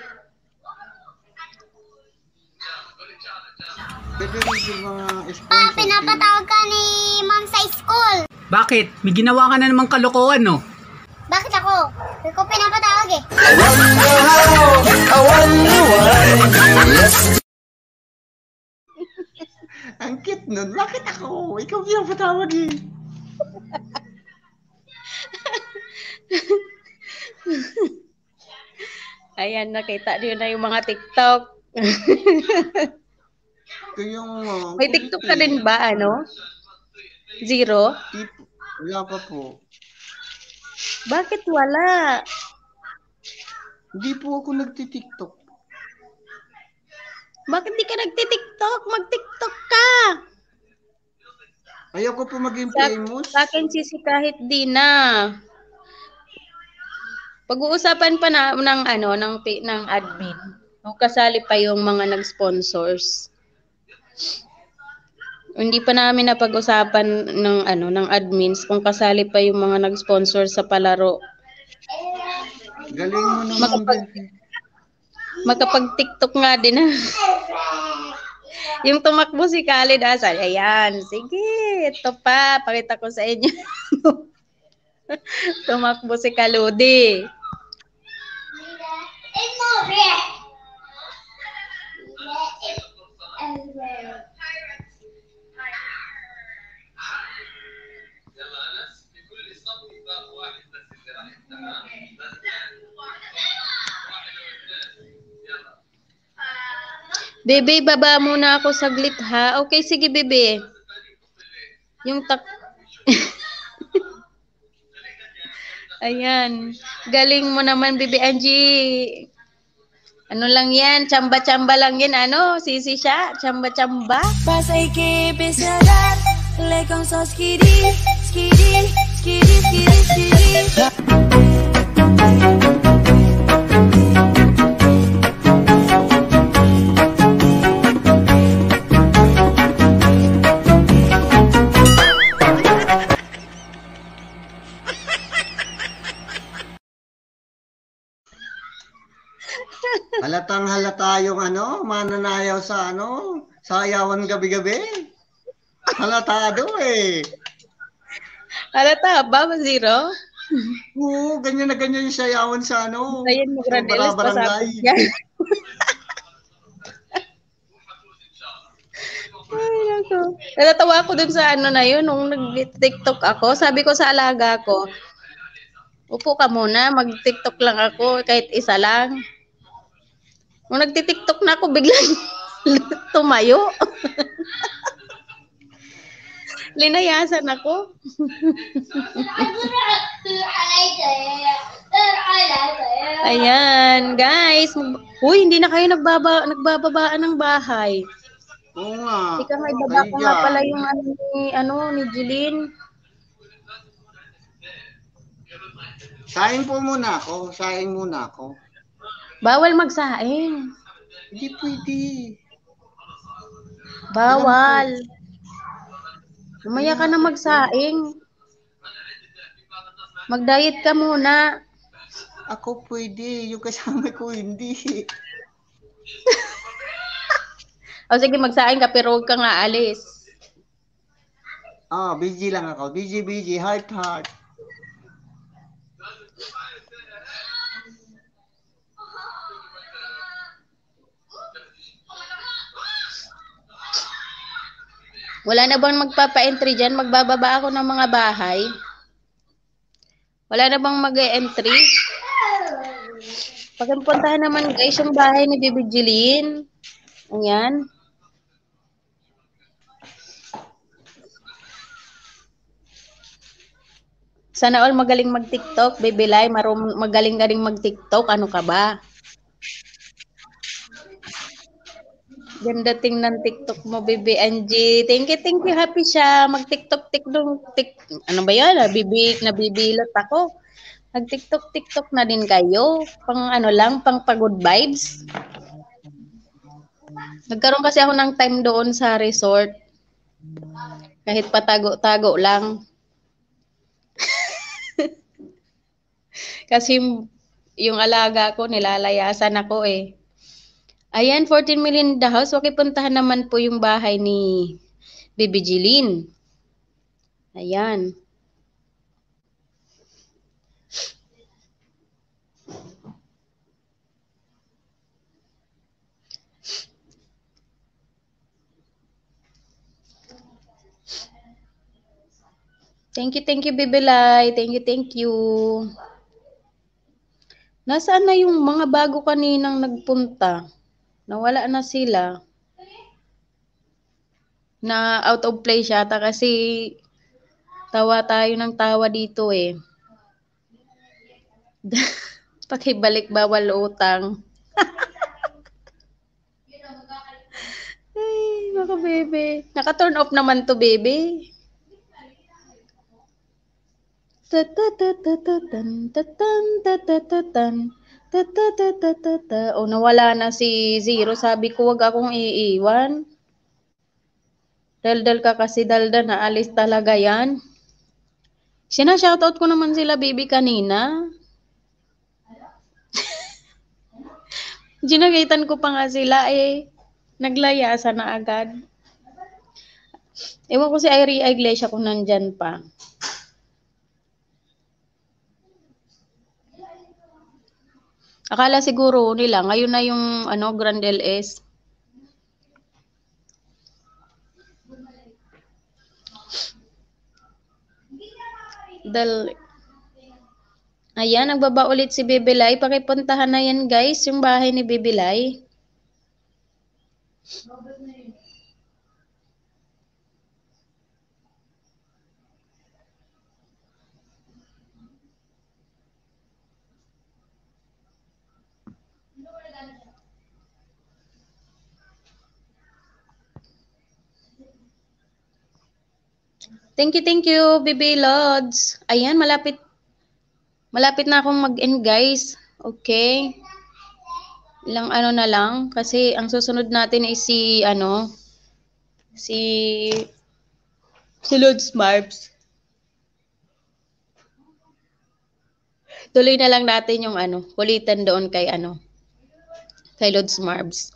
Ah, pinapatawag ka ni ma'am sa school. Bakit? May ginawa ka na namang kalokohan, no? Bakit ako? Hindi ko pinapatawag eh. Ang cute nun. Bakit ako? Ikaw pinapatawag eh. Ayan, nakita niyo na yung mga TikTok. Ito yung... Uh, May TikTok ka din ba, ano? Zero? Wala pa po. Bakit wala? Hindi po ako nagti-TikTok. Bakit di ka nagti-TikTok? Mag-TikTok ka! Ayoko po maging famous. Sa akin sisi kahit di na. Pag-uusapan pa na ng ano ng ng admin. No, kasali pa yung mga nag-sponsors. Hindi pa namin napag-usapan ng ano ng admins kung kasali pa yung mga nag-sponsor sa palaro. Galing mo naman. Makapag, makapag-TikTok nga din ha. Yung tumakbo si Khalid Asal. Ayan, sige, ito pa, pakita ko sa inyo. Tumakbo si Kaludi. Bebe, baba muna ako saglit ha. Okay, sige bebe. Yung tak... Ayan. Galing mo naman, bebe Angie. Ano lang yan? Chamba-chamba lang yan. Ano? Sisi siya? Chamba-chamba? Pasay ke besaran. Lekong so skiri. Skiri. Skiri, skiri, skiri. Halatang halata yung ano, mananayaw sa ano, sayawan gabi-gabi. Halatado eh. Halata ba, Zero? Oo, ganyan na ganyan yung sayawan sa ano. Ayan, magradelas pa sa akin yan. Ay, naku. Natatawa ako dun sa ano na yun, nung nag-TikTok ako, sabi ko sa alaga ko, upo ka muna, mag-TikTok lang ako, kahit isa lang. Nung nagtitiktok na ako, biglang tumayo. Linayasan ako. Ayan, guys. Uy, hindi na kayo nagbaba, nagbababaan ng bahay. Oo nga. Ika nga, ibaba ko Kayo nga dyan. pala yung ano ni, ano, ni Jeline. Saing po muna ako. Saing muna ako. Bawal magsaing. Hindi pwede. Bawal. Umaya ka na magsaing. Mag-diet ka muna. Ako pwede. Yung kasama ko hindi. O sige, magsaing ka pero huwag ka nga alis. Ah, busy lang ako. Busy, busy. Heart, heart. Wala na bang magpapa-entry dyan? Magbababa ako ng mga bahay. Wala na bang mag-e-entry? Pagpuntahan naman guys yung bahay ni Bibi Jeline. Ayan. Sana all magaling mag-TikTok. Baby Lai, marum magaling-galing mag-TikTok. Ano ka ba? Ganda tingnan TikTok mo, Bibi Angie. Thank you, thank you. Happy siya. Mag-TikTok, TikTok, tik. Ano ba yan? Nabibi, nabibilot ako. Nag-TikTok, TikTok na din kayo. Pang ano lang, pang pagod vibes. Nagkaroon kasi ako ng time doon sa resort. Kahit patago-tago lang. Kasi yung alaga ko, nilalayasan ako eh. Ayan, fourteen million the house. Wakipuntahan naman po yung bahay ni Bibi Jeline. Ayan. Thank you, thank you, Bibi Lai. Thank you, thank you. Nasaan na yung mga bago kaninang nagpunta? Nawala na sila. Na out of place yata kasi tawa tayo ng tawa dito eh. Pakibalik bawal utang. Ay, mga bebe. Naka-turn off naman to, bebe. Ta-ta-ta-ta-ta-tan, ta-tan, ta-ta-ta-tan. Ta-ta-ta-ta-ta-ta. O, nawala na si Zero. Sabi ko, wag akong iiwan. Daldal ka kasi dalda na alis talaga yan. Sina-shoutout ko naman sila, baby, kanina. Ginagitan ko pa nga sila eh. Naglayasan na agad. Ewan ko si Irie Iglesia kung nandyan pa. Akala siguro nila, ngayon na yung ano, Grand L S. Dal Ayan, nagbaba ulit si Bibi Lai. Pakipuntahan na yan guys, yung bahay ni Bibi Lai. Thank you, thank you, Bibi Lods. Ayan, malapit malapit na akong mag-end, guys. Okay. Ilang ano na lang kasi ang susunod natin ay si ano si si Lods Marbs. Tuloy na lang natin yung ano, kulitan doon kay ano kay Lods Marbs.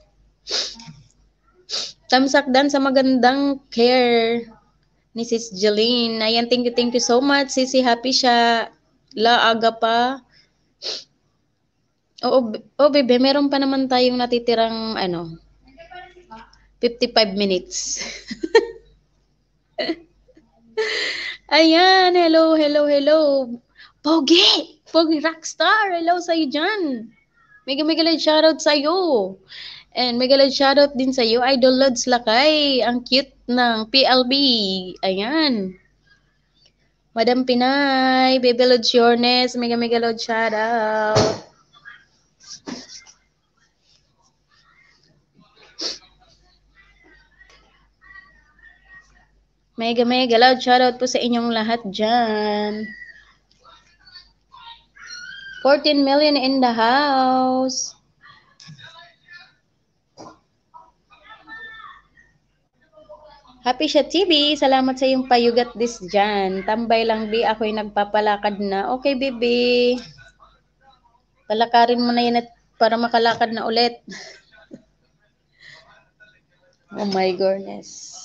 Tamsak dan sa magandang care ni Sis Jeline. Ayan, thank you, thank you so much. Sisi, happy siya. La, aga pa. Oo, oh, bebe, meron pa naman tayong natitirang, ano, fifty-five minutes. Ayan, hello, hello, hello. Pogi! Pogi Rockstar! Hello sa'yo dyan. Mega mega love shoutout sa'yo. And mega love shoutout din sa'yo, Idol Lods Lakay. Ang cute ng P L B. Ayan. Madam Pinay, Baby Lord Shornes, mega mega love shoutout. Mega mega loud shoutout po sa inyong lahat dyan. fourteen million in the house. Happy siya T V. Salamat sa iyong payugat this dyan. Tambay lang, B. Ako'y nagpapalakad na. Okay, baby. Palakarin mo na yan at para makalakad na ulit. Oh my goodness.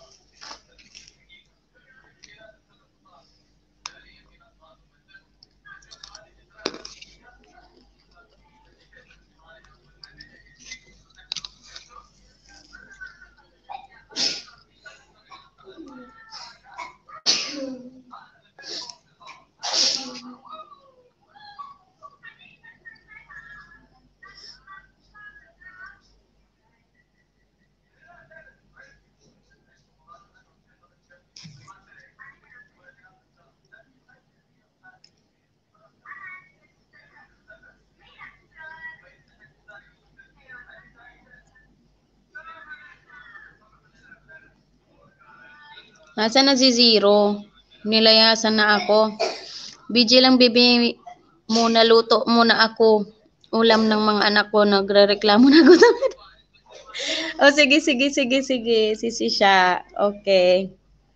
Nasaan na si Zero? Nilayasan na ako. B J lang, baby. Muna luto muna ako. Ulam ng mga anak ko. Nagre-reklamo na ako. Oh, sige, sige, sige, sige. Sisi siya. Okay.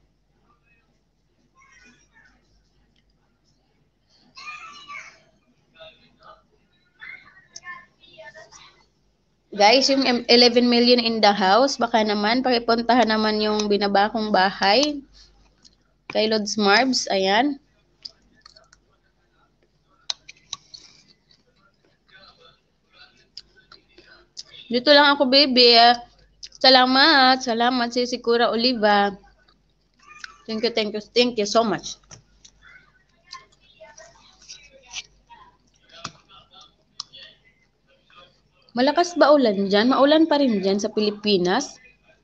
Guys, yung eleven million in the house, baka naman, pakipuntahan naman yung binabakong bahay. Kay Lods Marbs, ayan. Dito lang ako, baby. Salamat, salamat si Sikura Oliva. Thank you, thank you, thank you so much. Malakas ba ulan dyan? Maulan pa rin dyan sa Pilipinas?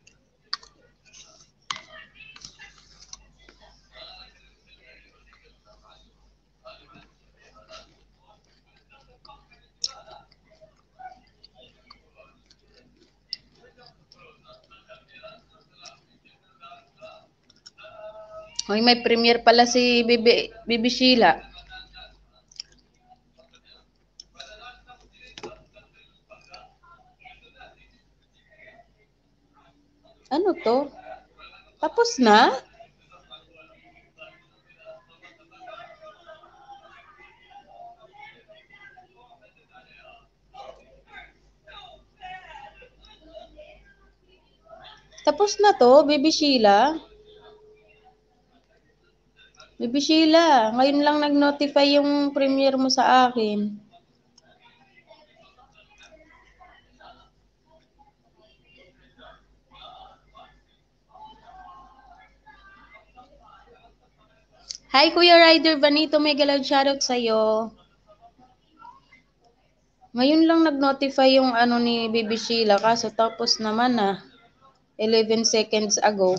Hoy, may premiere pala si Bibi, Bibi Sheila. Ano to? Tapos na? Tapos na to, Baby Sheila? Baby Sheila, ngayon lang nag-notify yung premiere mo sa akin. Hi, Kuya Ryder Vanito, mega loud shoutout sa'yo. Ngayon lang nag-notify yung ano ni Baby Sheila, kaso tapos naman na, eleven seconds ago.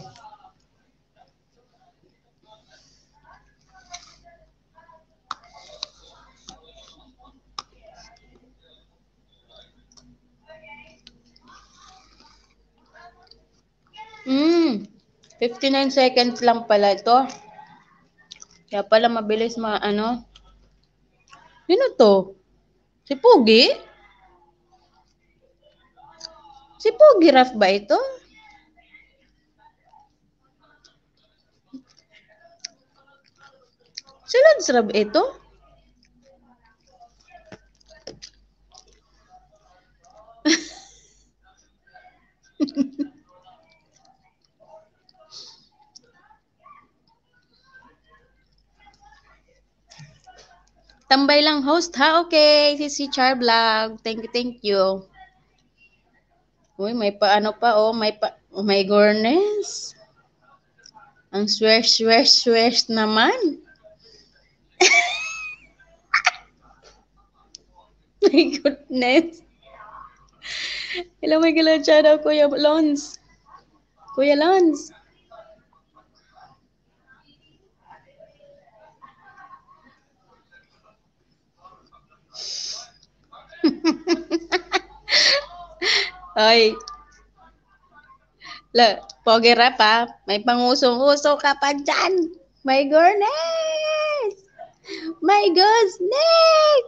Hmm, fifty-nine seconds lang pala ito. Kaya pala mabilis mga ano. Sino to? Si Pugi? Si Pugi Raf ba ito? Si Lods Raf ito? Tambay lang host ha, okay. Si si Char Vlog. Thank you, thank you. Uy, may pa ano pa oh, may pa, oh my goodness. Ang swear, swear, swear naman. My goodness. Hello, my God. Shout out, Kuya Lons. Kuya Lons. Ay. La, pogi rap ha. May pangusong-uso ka pa dyan. My goodness. My goodness.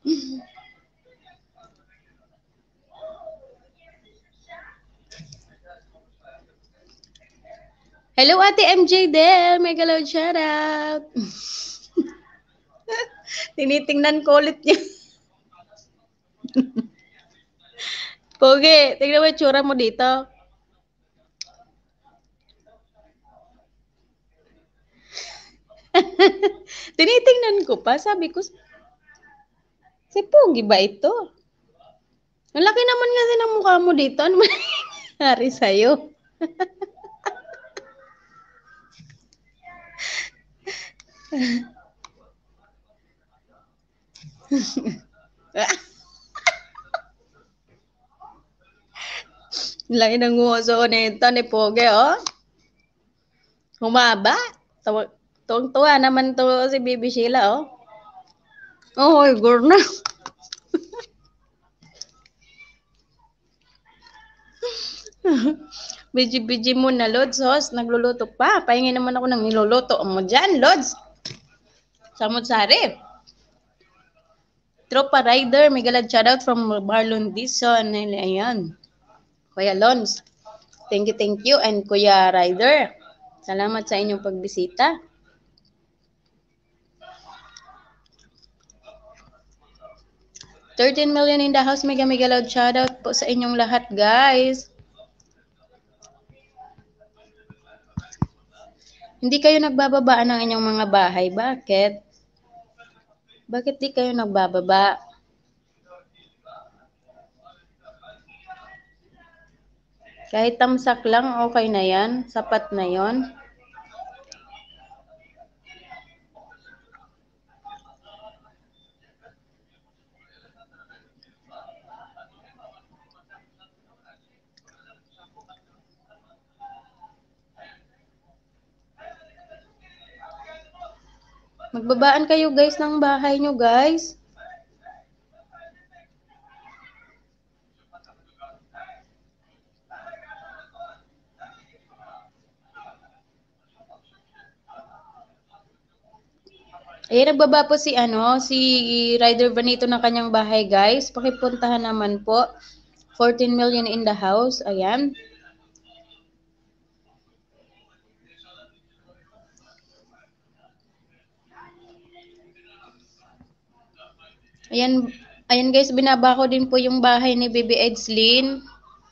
Hello, Ate M J Del. May galaw shout out. Tinitingnan ko ulit niya. Pogi, tingnan mo yung tsura mo dito. Tinitingnan ko pa. Sabi ko, si Pogi ba ito? Ang laki naman kasi ng mukha mo dito. Ano man nangyari sa'yo? Laki ng nguso nito ni Pogi, oh. Humaba. Tuwang-tuwa naman to si Baby Sheila, oh. Oh, girl na. Biji-biji mo na, Lods, host. Nagluluto pa. Pahingin naman ako ng niluluto mo dyan, Lods. Samot-sari. Tropa Rider, may galad shoutout from Marlon Dison. Ayan. Kuya Lons. Thank you, thank you. And Kuya Rider, salamat sa inyong pagbisita. thirteen million in the house. Mega mega loud shoutout po sa inyong lahat, guys. Hindi kayo nagbababa ng inyong mga bahay. Bakit? Bakit di kayo nagbababa? Kahit tamsak lang, okay na yan. Sapat na yon. Magbabaan kayo, guys, ng bahay nyo, guys. Ayan, nagbaba po si, ano, si Rider Vanito ng kanyang bahay, guys. Pakipuntahan naman po. fourteen million in the house. Ayan. Ayan, ayan guys, binaba ko din po yung bahay ni Baby Edslin.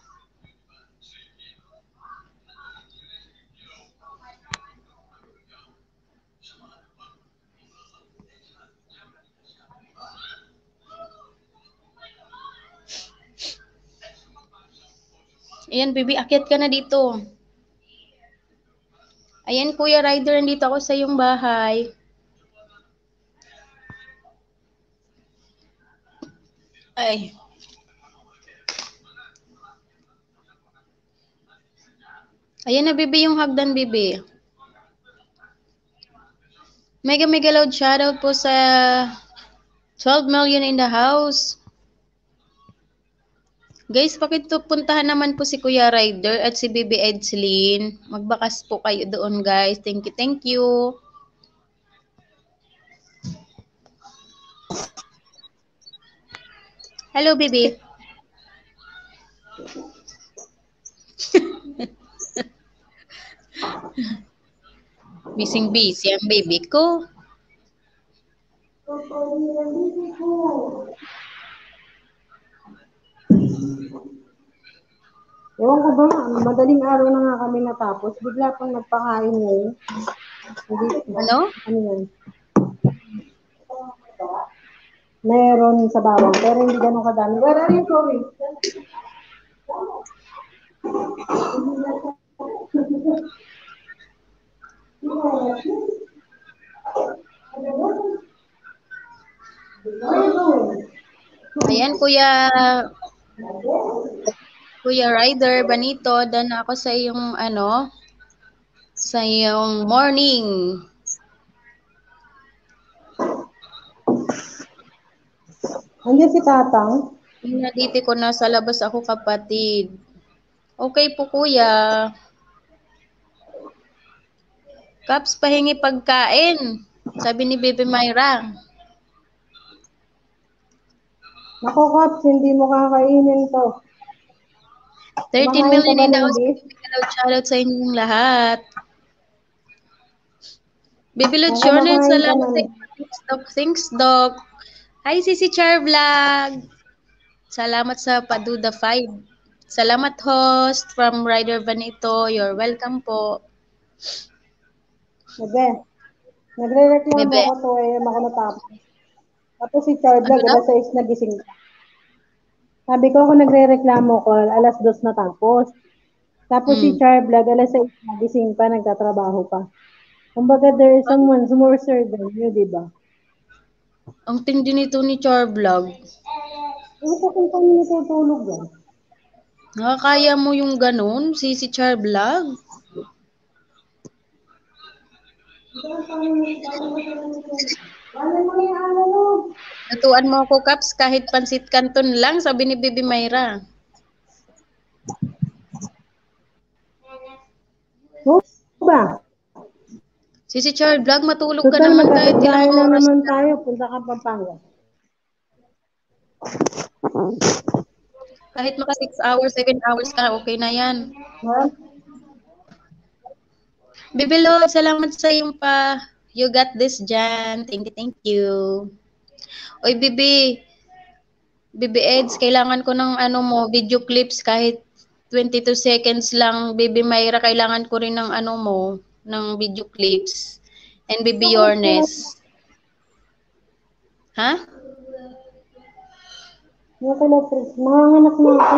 Ayan, baby, akyat ka na dito. Ayan, Kuya Rider, nandito ako sa iyong bahay. Ay. Ayan na, baby, yung hagdan, baby. Mega mega loud shoutout po sa twelve million in the house. Guys, pakipuntahan naman po si Kuya Rider at si Baby Edslin. Magbakas po kayo doon, guys. Thank you, thank you. Hello, baby. Bising-busy ang baby ko. Ewan ko ba, madaling araw na nga kami natapos. Bigla pang nagpakain ngayon. Ano? Ano yan? Meron sa bawang, pero hindi ganun kadami. Where are you going? Where are you going? Ayan, Kuya Kuya Ryder Banito, dan ako sa iyong ano, sa iyong morning. Andiyan si Tatang. Pinaditi ko na sa labas ako, kapatid. Okay po, Kuya. Kaps, pahingi pagkain. Sabi ni Baby Myra. Nako, Kaps, hindi mo kakainin to. thirteen Kumakain ka million ba in the ng house. beef? Shoutout sa inyong lahat. Baby Lutz, Ako, Jordan, makain ka salamat ng sa Thanks, Doc. Thanks, Doc. Hi, Sisi Char Vlog. Salamat sa Paduda five. Salamat, host from Ryder Vanito. You're welcome po. Bebe, nagre-reklamo Bebe. ko to eh, ako natapos. Tapos si Char Vlog, Ano daw? alas sais nagising ka. Sabi ko ako nagre-reklamo ko, alas dos natapos. Tapos si Hmm. Char Vlog, alas sais nagising pa, nagtatrabaho pa. Kumbaga there is someone more served than you, di ba? Ang tindi nito ni Char Vlog. Ano ko kung kami natutulog yan? Nakakaya mo yung ganun, si si Char Vlog? Natuan mo ako, Kaps, kahit pansit canton lang, sabi ni Baby Myra. Oo ba? Si si Char Vlog, matulog ka Total, naman kahit ilang magkakapit-bahay lang oras. naman tayo, punta ka Pampanga. Kahit maka six hours, seven hours ka, okay na yan. Ha? Baby Lord, salamat sa iyong pa. You got this, Jan. Thank you, thank you. Oy, Bibi. Bibi Eds, kailangan ko ng ano mo, video clips kahit twenty-two seconds lang. Baby Myra, kailangan ko rin ng ano mo, ng video clips. And Bibi Yornes. Ha? Mga kalapres, manganganak na ako.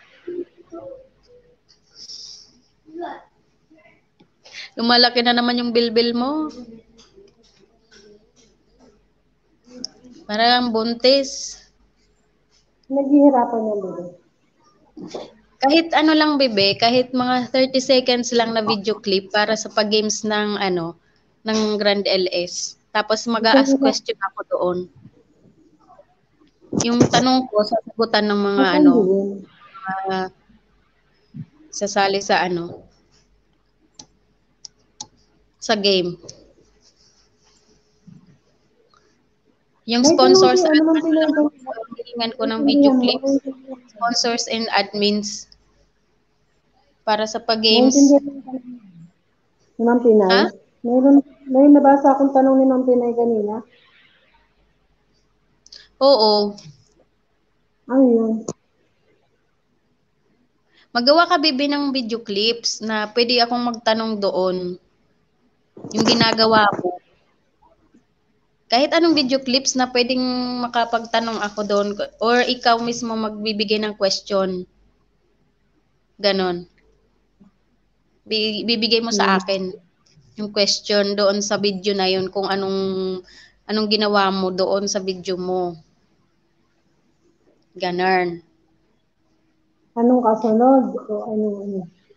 Lumalaki na naman yung bilbil mo. Parang buntis. Naghihirapan yan, bebe. Kahit ano lang, bebe, kahit mga thirty seconds lang na video clip para sa pag-games ng ano, ng Grand L S. Tapos mag-a-ask question ako doon. Yung tanong ko, sasagutan ng mga ano, mga sasali sa ano, sa game. Yung sponsors, at ano lang, hihingan ko ng video clips, sponsors and admins para sa pag-games. Ni Ma'am Pinay? Ha? Mayroon, may nabasa akong tanong ni Ma'am Pinay kanina. Oo. Ano yun? Magawa ka, Bibi, ng video clips na pwede akong magtanong doon. Yung ginagawa ko. Kahit anong video clips na pwedeng makapagtanong ako doon or ikaw mismo magbibigay ng question. Ganon. Bibigay mo sa akin yung question doon sa video na yun kung anong anong ginawa mo doon sa video mo. Ganon. Anong kasunod? O anong ano?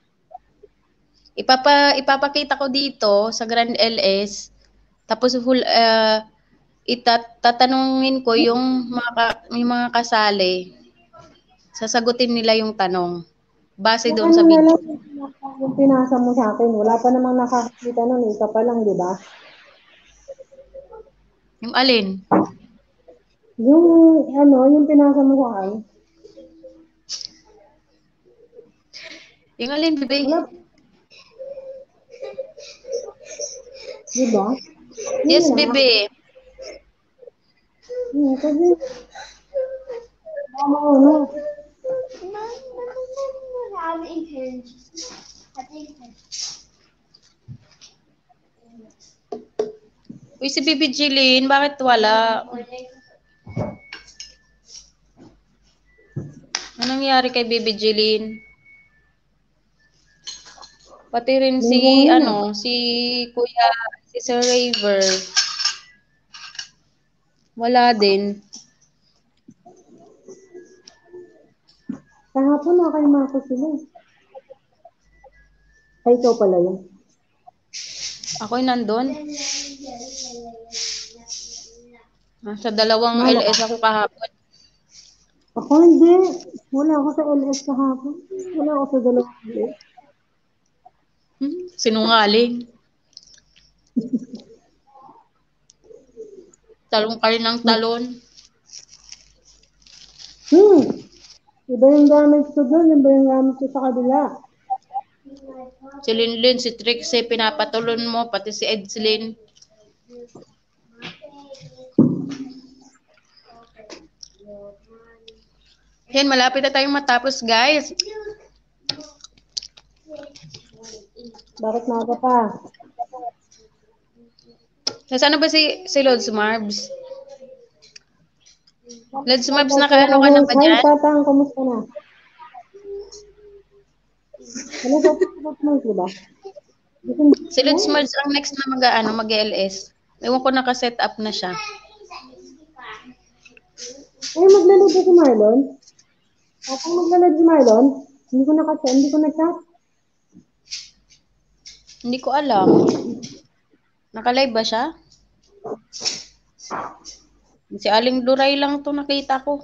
Ipapa, ipapakita ko dito sa Grand L S. Tapos full, uh, itatanungin ko yung mga, yung mga kasali. Sasagutin nila yung tanong. Base doon sa video. Yung pinasa mo sa akin, wala pa namang nakakita nun. Isa pa lang, di ba? Yung alin? Yung, ano, yung pinasa mo sa akin. Yung alin, Bibi? Wala. Di ba? Yes, Bibi. Hmm, kasi, ano, ano. Uy, si Bibi Jilin, bakit wala? Anong nangyari kay Bibi Jilin? Pati rin si, ano, si Kuya, si Sir Raver. Wala din. Kahapon nakaiма ko sila. Ay, ikaw pala yun. Ako'y nandun. Sa dalawang Wala. L S ako kahapon. Ako hindi. Wala ako sa L S kahapon. Wala ako sa dalawang L S. Hmm, sinungaling. Talong kayo ng talon. Hmm. Iba yung gamit ko doon. Iba yung gamit ko sa kabila. Si Linlin, si Trixie, pinapatulon mo, pati si Edslin. Yan, malapit na tayong matapos, guys. Bakit maaga pa? Nasaan na ba si, si Lods Marbs? Lods Marbs, nakaano ka na ba Hi, dyan? Tatang. Kumusta na? Ano sa Lods Marbs, diba? Si Lods Marbs ang next na mag-ano, mag-L S. Ewan ko naka-set up na siya. Ay, maglalad si Marlon? Tatang maglalad si Marlon? Hindi ko nakasa, hindi ko na-chat. Hindi ko alam. Naka-live ba siya? Si Aling Duray lang to nakita ko.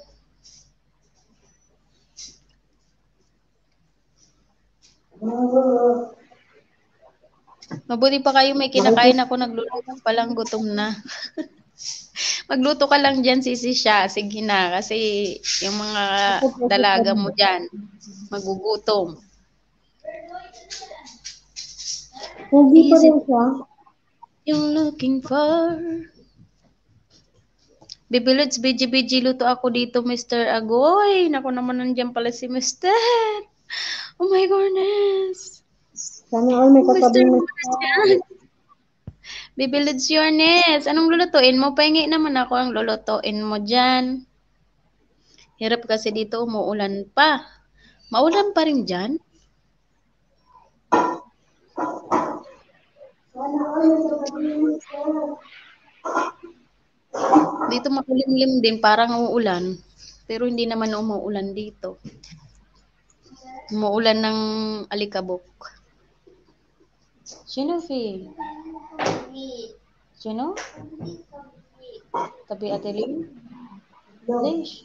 Mabuti pa kayo may kinakain ako, nagluluto pa lang, gutom na. Magluto ka lang dyan, sisi siya. Sige na, kasi yung mga dalaga mo dyan, magugutom. Hindi pa rin siya. You're looking for... Bibilods, biji-biji, luto ako dito, Mister Agoy. Naku naman, nandiyan pala si Mister Oh my goodness. Sana all may katabing Mister Bibilods, Yornes. Anong lulutuin mo? Pahingi naman ako ang lulutuin mo dyan. Hirap kasi dito, umuulan pa. Maulan pa rin dyan? Dito makulimlim din, parang uulan. Pero hindi naman umuulan dito. Umuulan ng alikabok. Sino, Fi? Sino? Tabi Ate Ling? Lish.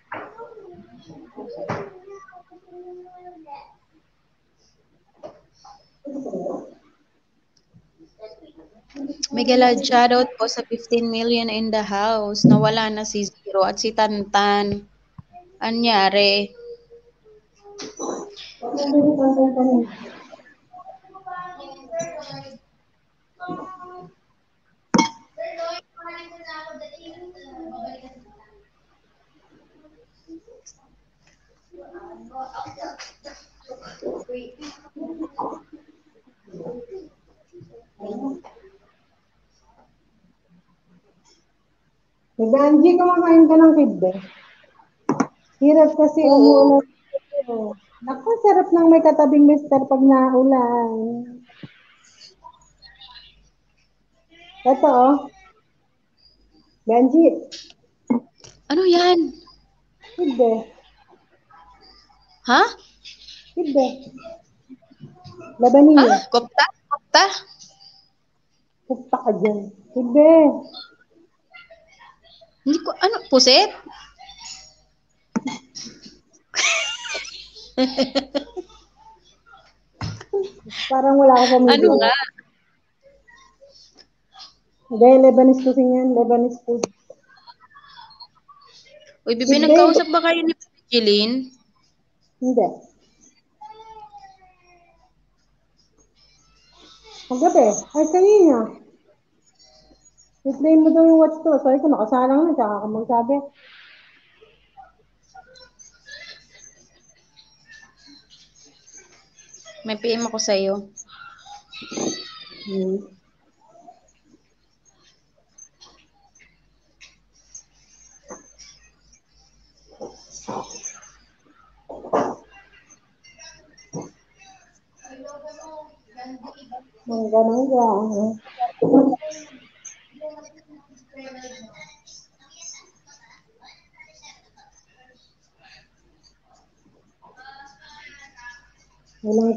Miguel, shoutout po sa fifteen million in the house. Nawala na si Zero at si Tantan. Anyari? Nag-Angie, kumakain ka ng kidbe. Hirap kasi umuulan. Naku, sarap ng may katabing mister pag naulan. Ito, oh. Ganji. Ano yan? Kidbe. Ha? Kidbe. Labanin niyo. Ha? Kopta? Kopta? Kopta ka dyan. Kidbe. Hindi ko, ano, puset? Parang wala ako pamilya. Ano nga? Dahil Lebanese kasi yan, Lebanese food. Uy, Bibi, nagkausap ba kayo ni Jeline? Hindi. Magabi, ay kanina. I-play mo daw yung watch to. Sorry ko, nakasalang na, tsaka ka magsabi. May P M ako sa'yo. Hmm. Mangga-mangga.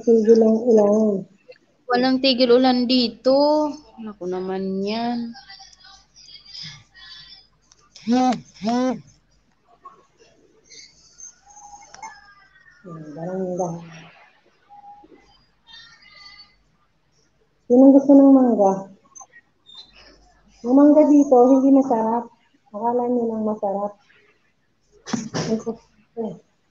tigil ang ulan. Walang tigil ulan dito. Naku naman yan. Barangga. Sinong gusto ng mangga? Yung mangga dito, hindi masarap. Akala nyo lang masarap. Ay, eh.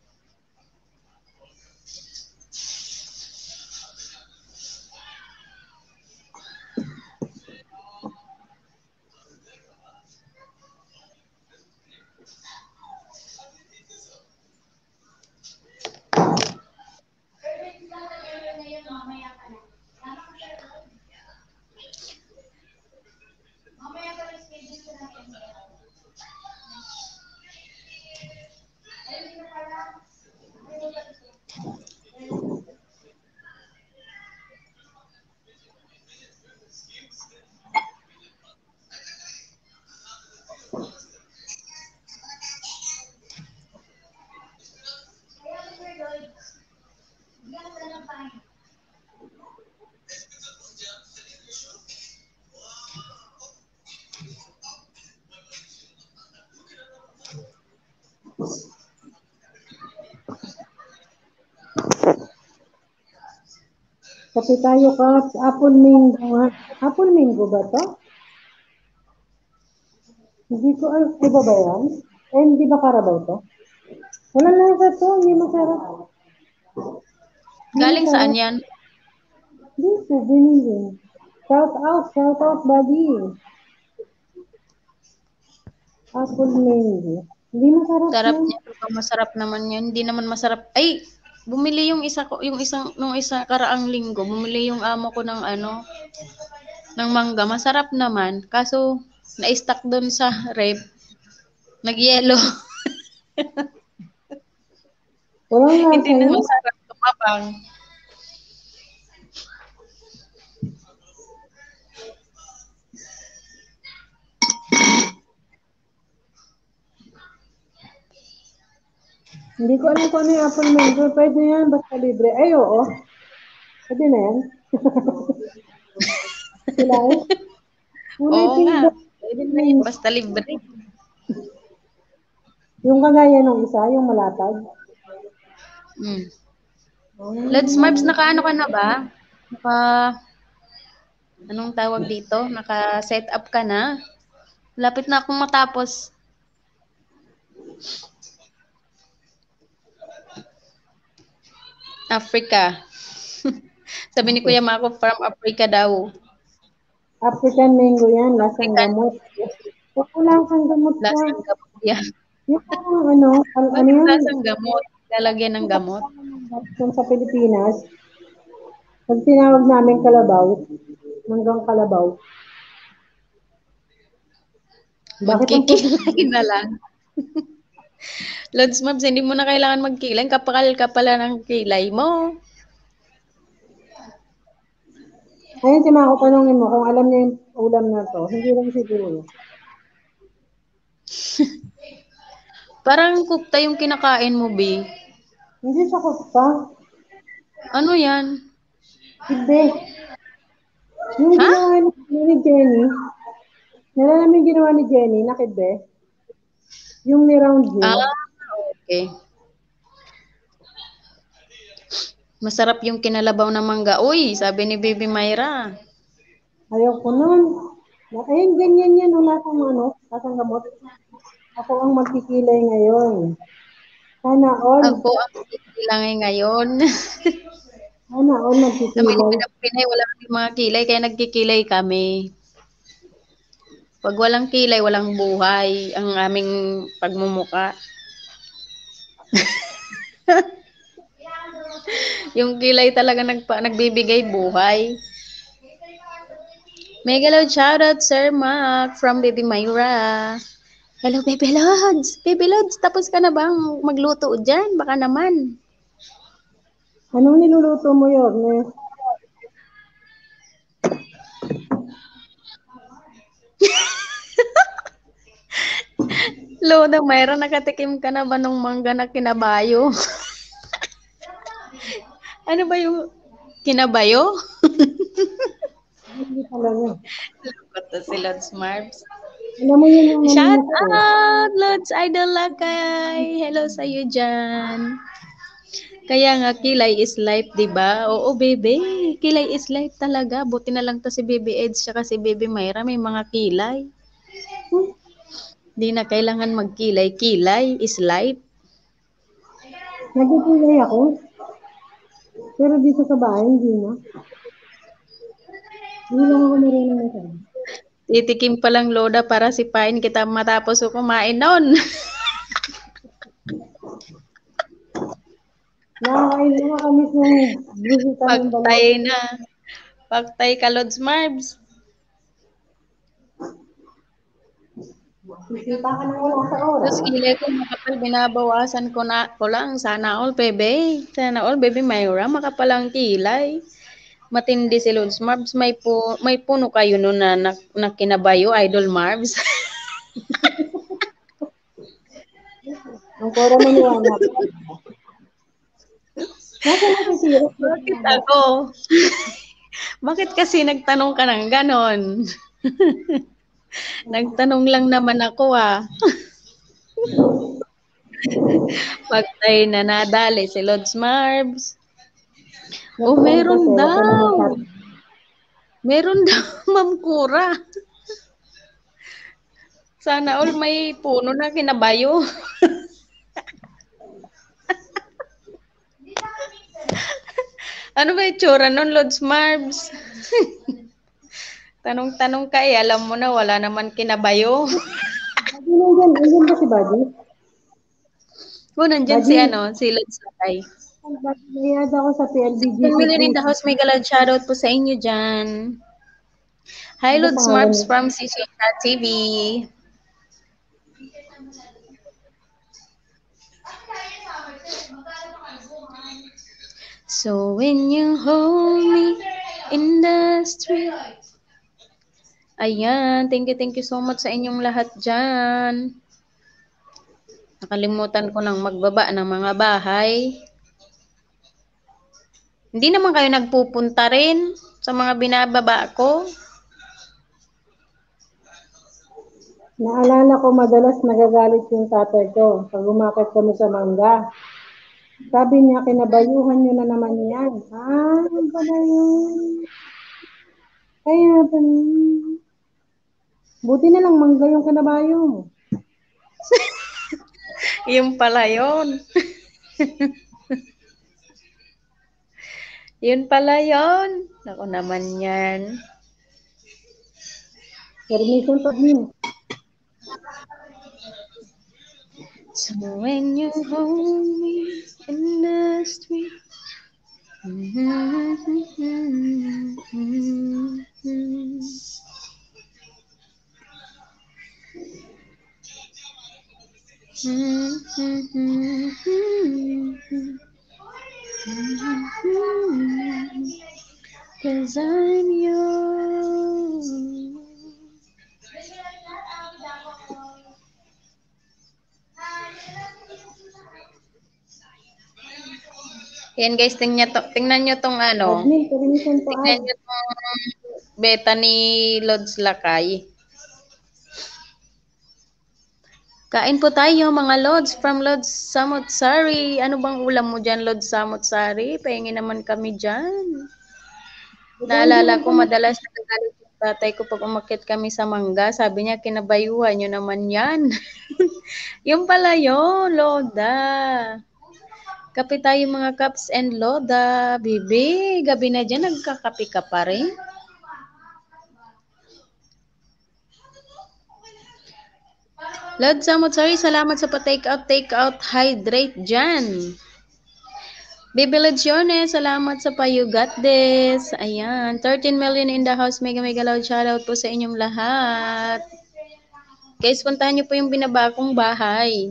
Kape tayo ka, apple mango nga. Apple mango ba to? Hindi ko, ay, iba ba yan? Eh, hindi ba Carabao to? Wala lasa to, hindi masarap. Galing saan yan? Dito, binili. Shout out, shout out, buddy. Apple mango. Hindi masarap Sarap yan. niya. Masarap naman yan. Hindi naman masarap. Ay, bumili yung isa ko, yung isang, nung isa karaang linggo, bumili yung amo ko ng ano, ng mangga. Masarap naman. Kaso, na-stuck doon sa rep. Nag-yellow. Walang lasa Hindi na yun. masarap. Tumapang. Hindi ko alam kung ano yung apple mango. Pwede yan, basta libre. Ay, oo. Pwede na yan. Sila eh. Oo nga. Pwede na yun. Basta libre. Yung kagaya ng isa, yung malatag. Mm. Let's Marps, naka-ano ka na ba? Naka, anong tawag dito? Naka-set up ka na? Lapit na akong matapos. Africa. Sabi ni Kuya Mako, from Africa daw. African mango yan, lasang gamot. Wala kang gamot pa. Lasang gamot yan. Yung ano, ano, ano yan? Lasang gamot. Lalagyan ng gamot. Kung sa Pilipinas, pag tinawag namin kalabaw, manggang kalabaw. Bakit ang Magkikilay na lang. Lods Mabs, hindi mo na kailangan magkilay. Kapakal ka pala ng kilay mo. Ayun, si Mako, tanongin mo kung alam niya yung ulam na to. Hindi lang siguro. Parang kukta yung kinakain mo, B. Hindi siya kukta. Ano yan? Hindi. Yung Ha? ginawa ni, ni Jenny, nalala mo yung ginawa ni Jenny, nakidbe? Yung ni-round niya. Ah, okay. Masarap yung kinalabaw na mangga. Uy, sabi ni Baby Myra. Ayaw ko nun. Ayun, ganyan yan. Wala kang ano, lasang gamot. Ako ang magkikilay ngayon. Sana all. Ako ang kikilangay ngayon. Sana all Sabi ni magkikilay. Pinang Pinay, wala kami mga kilay, kaya nagkikilay kami. Pag walang kilay, walang buhay ang aming pagmumuka. Yung kilay talaga nagpa, nagbibigay buhay. Mega loud shoutout, Sir Mac, from Baby Myra. Hello, Baby Lods. Baby Lods, tapos ka na bang magluto dyan? Baka naman. Anong niluluto mo yun? Eh? Loda, Myra, nakatikim ka na ba nung mangga na kinabayo? Ano ba yung Kinabayo? Hindi talaga. Lungkot na si Lods Marbs. Alam mo yun yung Shout ano ko. out, Lods Idol Lakay. Hello sa'yo dyan. Kaya nga, kilay is life, di ba? Oo, bebe. Kilay is life talaga. Buti na lang to si Baby Eds tsaka si Baby Myra. May mga kilay. Di na kailangan magkilay. Kilay is life. Nagkikilay ako. Pero dito sa bahay, hindi na. Hindi lang ako marunong na tayo. Titikim pa lang, Loda, para sipain kita matapos ko kumain nun. Nakakain na nakamiss ng bisita ng Pagtay na. Pagtay ka, Lods Marbs. Bisita ka na wala sa oras. Tapos kilay ko makapal, binabawasan ko na ko lang. Sana all, bebe. Sana all, baby Myra, makapalang kilay. Matindi si Lods Marbs. May, pu may puno kayo nun na, na, na kinabayo, Idol Marbs. Ang kora maniwala. Bakit ako? Bakit kasi nagtanong ka ng ganon? Nagtanong lang naman ako ah. Pagtay na nadali si Lods Marbs. Oh, meron daw. Meron daw, Ma'am Kura. Sana all may puno na kinabayo. Ano ba yung tsura nun, Lods Marbs? Tanong-tanong ka eh, alam mo na wala naman kinabayo. Nandiyan, nandiyan ba si Buddy? Oh, nandiyan Buddy. si ano, si Lods Lakay. Nayad ako sa P L B G. ten million in the house, may galad shoutout po sa inyo dyan. Hi, Ano Lods pangalan Marbs niya? from C C T V. So when you hold me in the street. Ayan, thank you, thank you so much sa inyong lahat dyan. Nakalimutan ko nang magbaba ng mga bahay. Hindi naman kayo nagpupunta rin sa mga binababa ko. Naalala ko madalas nagagalit yung tatay ko pag umakit kami sa mangga. Sabi niya, kinabayuhan niyo na naman yan. Ah, yun pala yun. Kaya pala. Buti na lang mangga yung kinabayo mo. Yung pala yun. Yun pala yun. Ako naman yan. Permission to me. So when you hold me in the street. Cause I'm yours. Yan guys, tingnan, to, tingnan nyo tong ano. Admin, permission to Tingnan add. nyo tong beta ni Lods Lakay. Kain po tayo mga Lods from Lods Samotsari. Ano bang ulam mo dyan, Lods Samotsari? Pahingin naman kami dyan. Naalala ko madalas nagagalit yung tatay ko pag umakit kami sa mangga. Sabi niya, kinabayuhan nyo naman yan. Yung pala yun, Loda. Kape tayo mga Caps and Loda. Bibi, gabi na dyan, nagkakape ka pa rin. Lord Samotsari, salamat sa pa-take out, take out, hydrate dyan. Bibi Legione, salamat sa pa you got this. Ayan, thirteen million in the house. Mega mega loud shoutout po sa inyong lahat. Guys, puntahan niyo po yung binabakong bahay.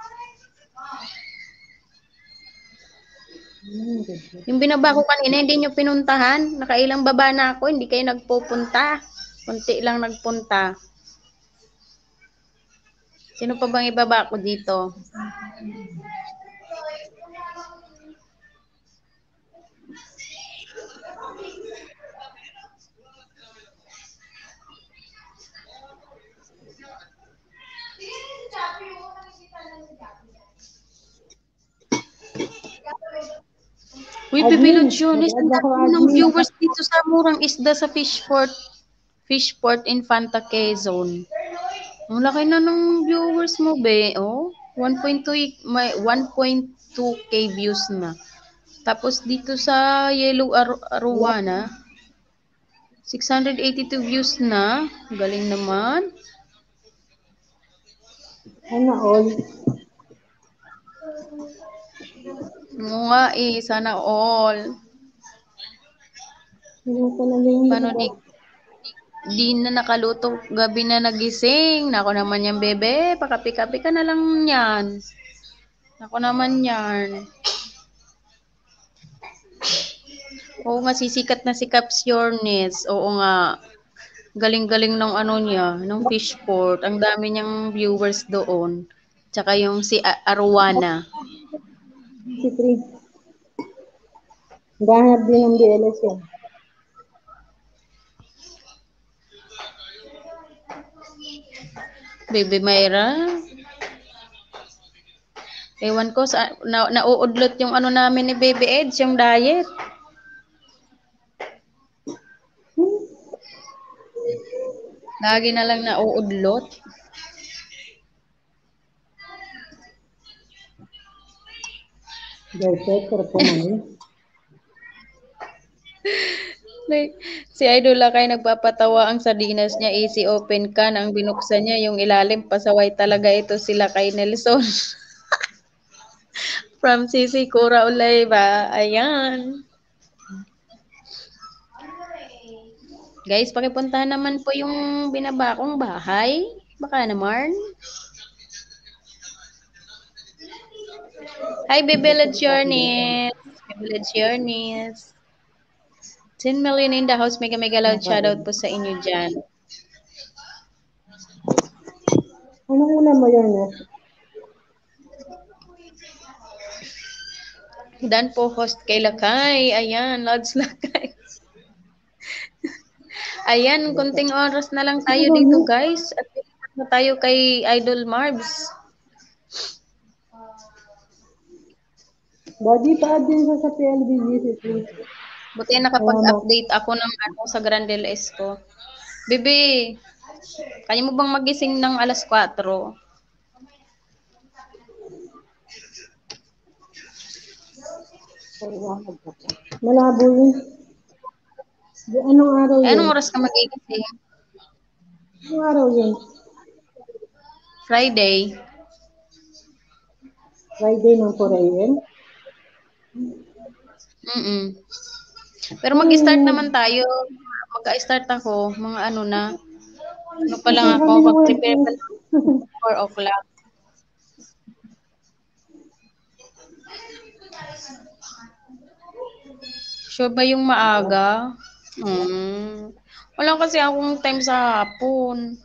Yung binaba ko kanina, hindi nyo pinuntahan. Nakailang baba na ako, hindi kayo nagpupunta. Kunti lang nagpunta. Sino pa bang ibaba ko dito? Bebe Admin. Lucionis, ang Nag-add ako dami ng admin. viewers dito sa murang isda sa Fishport. Fishport Infanta Quezon. Ang laki na ng viewers mo, be. Oh, one point two may one point two K views na. Tapos dito sa Yellow Ar Arowana, six hundred eighty-two views na. Galing naman. Ano all? Oo nga eh, sana all. Ano talaga yung Paano di, di na nakaluto, gabi na nagising. Nako naman yan, bebe. Pakapi-kapi ka na lang yan. Nako naman yan. Oo nga, sisikat na si Caps Yornets. Oo nga. Galing-galing ng ano niya, ng Fishport. Ang dami niyang viewers doon. Tsaka yung si A- Arwana. Si Tri. Ganap din ng B L S yan. Baby Myra. Ewan ko, sa, na, nauudlot yung ano namin ni Baby Edge, yung diet. Lagi na lang nauudlot. Perfect, pero kumani. Like, si Idol Lakay nagpapatawa ang sardinas niya, easy open can. Ang binuksan niya, yung ilalim, pasaway talaga ito sila kay Nelson. From Sisi Cura Ulay ba? Ayan. Guys, pakipuntahan naman po yung binabakong bahay. Baka naman. Hi, Bebe Lejourneys. Bebe Lejourneys. ten million in the house. Mega mega loud shoutout po sa inyo dyan. Anong una mo yun, eh? Dan po host kay Lakay. Ayan, Lods Lakay. Ayan, konting oras na lang tayo dito, guys. At na tayo kay Idol Marbs. Body pa din sa sa P L B G C, please. Buti nakapag-update ako ng ano sa Grand L S ko. Bibi, kaya mo bang magising ng alas kwatro? Malabo yun. Di, anong araw yun? Anong oras ka magigising? Anong araw yun? Friday. Friday ng four A M? Mm-mm. Pero mag-start naman tayo. Mag-start ako. Mga ano na. Ano pa lang ako. Mag-prepare pa lang. four o'clock. Sure ba yung maaga? Hmm. Wala kasi akong time sa hapon.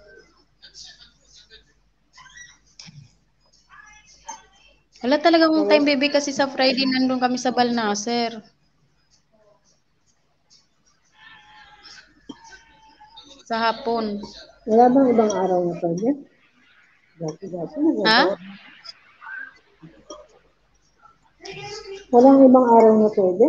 Wala talagang time, baby, kasi sa Friday nandun kami sa Balnaser. Sa hapon. Wala bang ibang araw na pwede? Dati-dati. Ha? Walang ibang araw na pwede?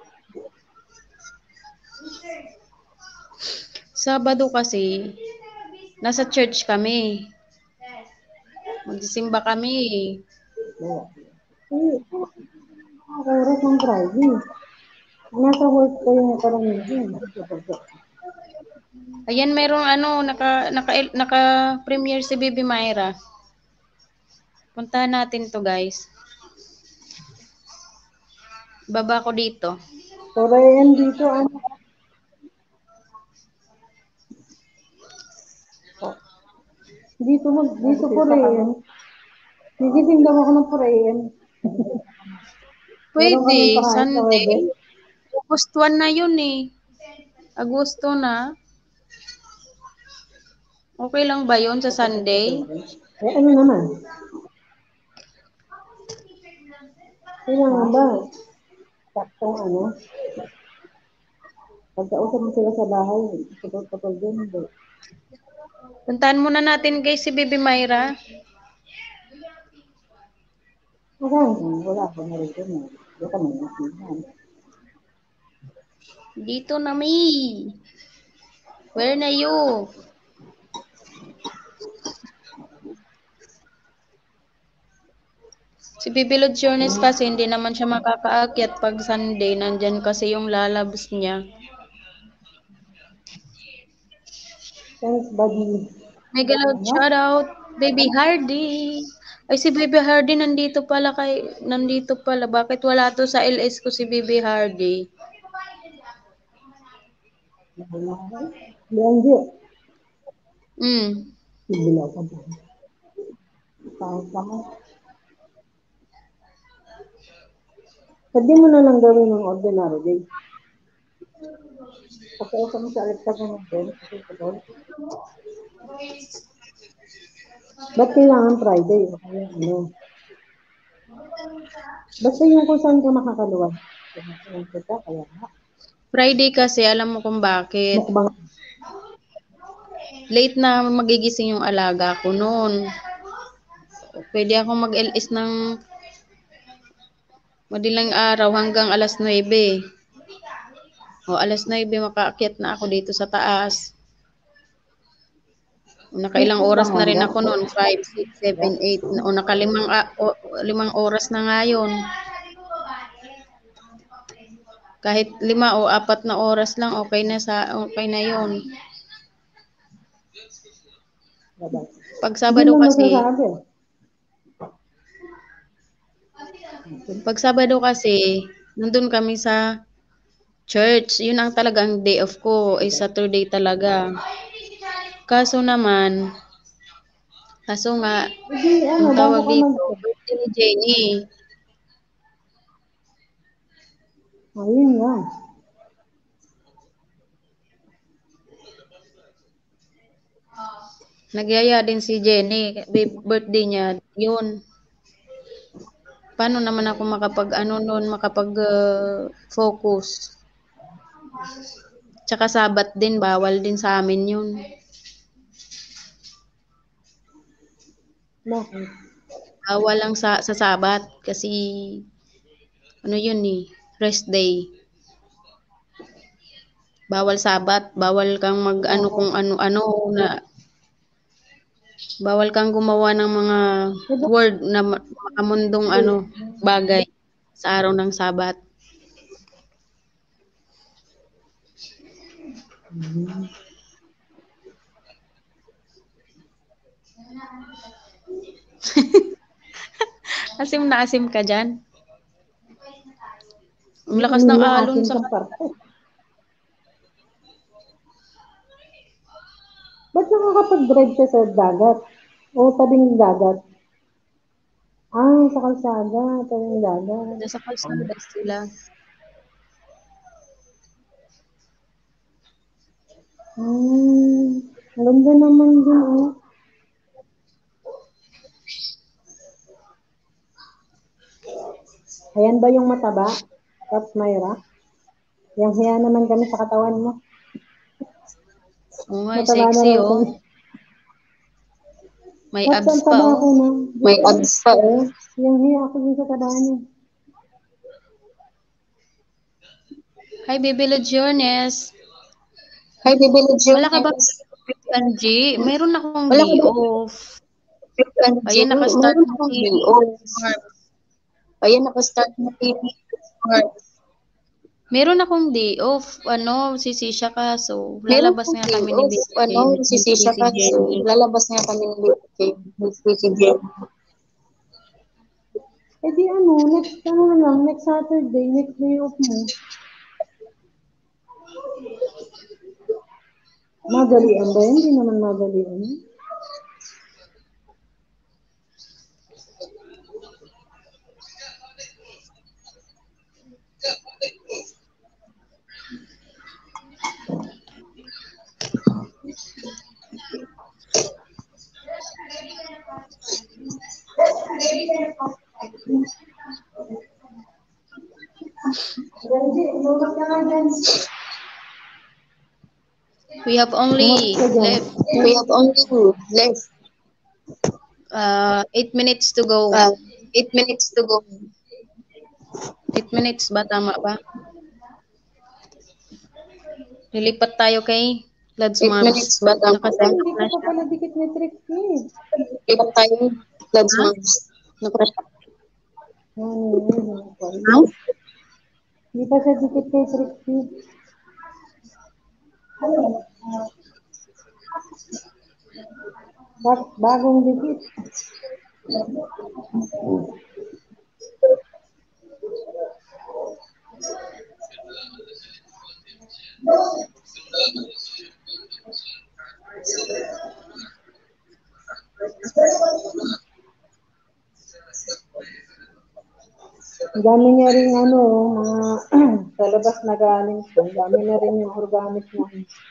Sabado kasi, nasa church kami. Magsisimba kami. Ay, oras ng Friday. Nasa work kayo na parang yun. Ayan, mayroong ano, naka, naka, naka premiere si Baby Myra. Puntahan natin to, guys. Baba ko dito. four A M dito, ano? Dito, dito four A M. Nagising daw ako ng four A M. Pwede, Sunday. August one na yun eh. Agosto na. Okay lang ba yun sa Sunday? Eh, ano naman? Kailangan ba? Saktong ano? Pagkausap mo sila sa bahay, kapag-kapag din, hindi. Puntahan muna natin guys si Baby Myra. Okay, wala ko na rin. Wala ka naman. Dito na me. Where na you? Si Bibilod Journeys kasi hindi naman siya makakaakyat pag Sunday. Nandyan kasi yung lalabs niya. Thanks, buddy. Mega loud shout out, Baby Hardy. Ay, si Baby Hardy nandito pala kay nandito pala. Bakit wala to sa L S ko si Baby Hardy? Bianji. Mm. Bilaw ka ba? Tao ka mo. Pwede mo na lang gawin ng ordinary day. Pakiusap mo sa alit ka ng din. Ba't kailangan Friday? Kaya ano? Basta yung kung saan ka makakaluwag. Kaya kaya Friday kasi, alam mo kung bakit. Mukbang. Late na magigising yung alaga ko noon. Pwede ako mag-L S ng madaling araw hanggang alas nuwebe. O alas nuwebe makaakyat na ako dito sa taas. Nakailang oras na rin ako noon, five, six, seven, eight. O nakalimang o, limang oras na nga yun. Kahit lima o apat na oras lang, okay na sa okay na yun. Pag Sabado kasi, pag Sabado kasi, nandun kami sa church. Yun ang talagang day off ko, ay Saturday talaga. Kaso naman, kaso nga, ang tawag dito, birthday ni Jenny. Ayun nga. Nagyaya din si Jenny, birthday niya, yun. Paano naman ako makapag, ano nun, makapag uh, focus? Tsaka Sabat din, bawal din sa amin yun. Bakit? Bawal lang sa, sa Sabat kasi ano yun eh, rest day. Bawal Sabat, bawal kang mag ano kung ano-ano na bawal kang gumawa ng mga word na makamundong ano bagay sa araw ng Sabat. Hmm. Asim na asim ka dyan. Ang lakas ng alon sa... Ba't nakakapag-drive ka sa dagat? O tabing dagat? Ah, sa kalsada, tabing dagat. Sa kalsada sila. Hmm, ganda naman din, oh. Ayan ba yung mataba? That's Myra? Yang hiya naman kami sa katawan mo. Oo nga, sexy, oh. May That's abs pa, oh. Na. May abs pa, oh. Yang hiya ako din sa taba niya. Hi, Baby Legiones. Hi, Baby Legiones. Wala ka ba Angie? Meron akong day off. Ayan, nakastart na day off. Ayan, nakastart na day off. Meron akong day off. Ano, sisisya ka. So, lalabas nga kami ni Baby Jenny. Ano, sisisya ka. So, lalabas nga kami ni Baby Jenny. Eh di ano, next ano na lang, next Saturday, next day off mo. Madalian ba yun? Hindi naman madalian. We have only left. We have only left. Uh, eight minutes to go. Uh, eight minutes to go. Eight minutes ba? Tama ba? Lilipat tayo kay Lods Eight Marbs. minutes ba? Nakaset Hindi na ko pa siya. pala dikit ni Trixie. Lipat tayo. Lods Marbs. Napressure. Hmm? Hindi pa siya dikit kay Trixie. Bag bagong dikit. Ang dami niya rin ano, mga sa labas na galing. Ang dami na rin yung organic na.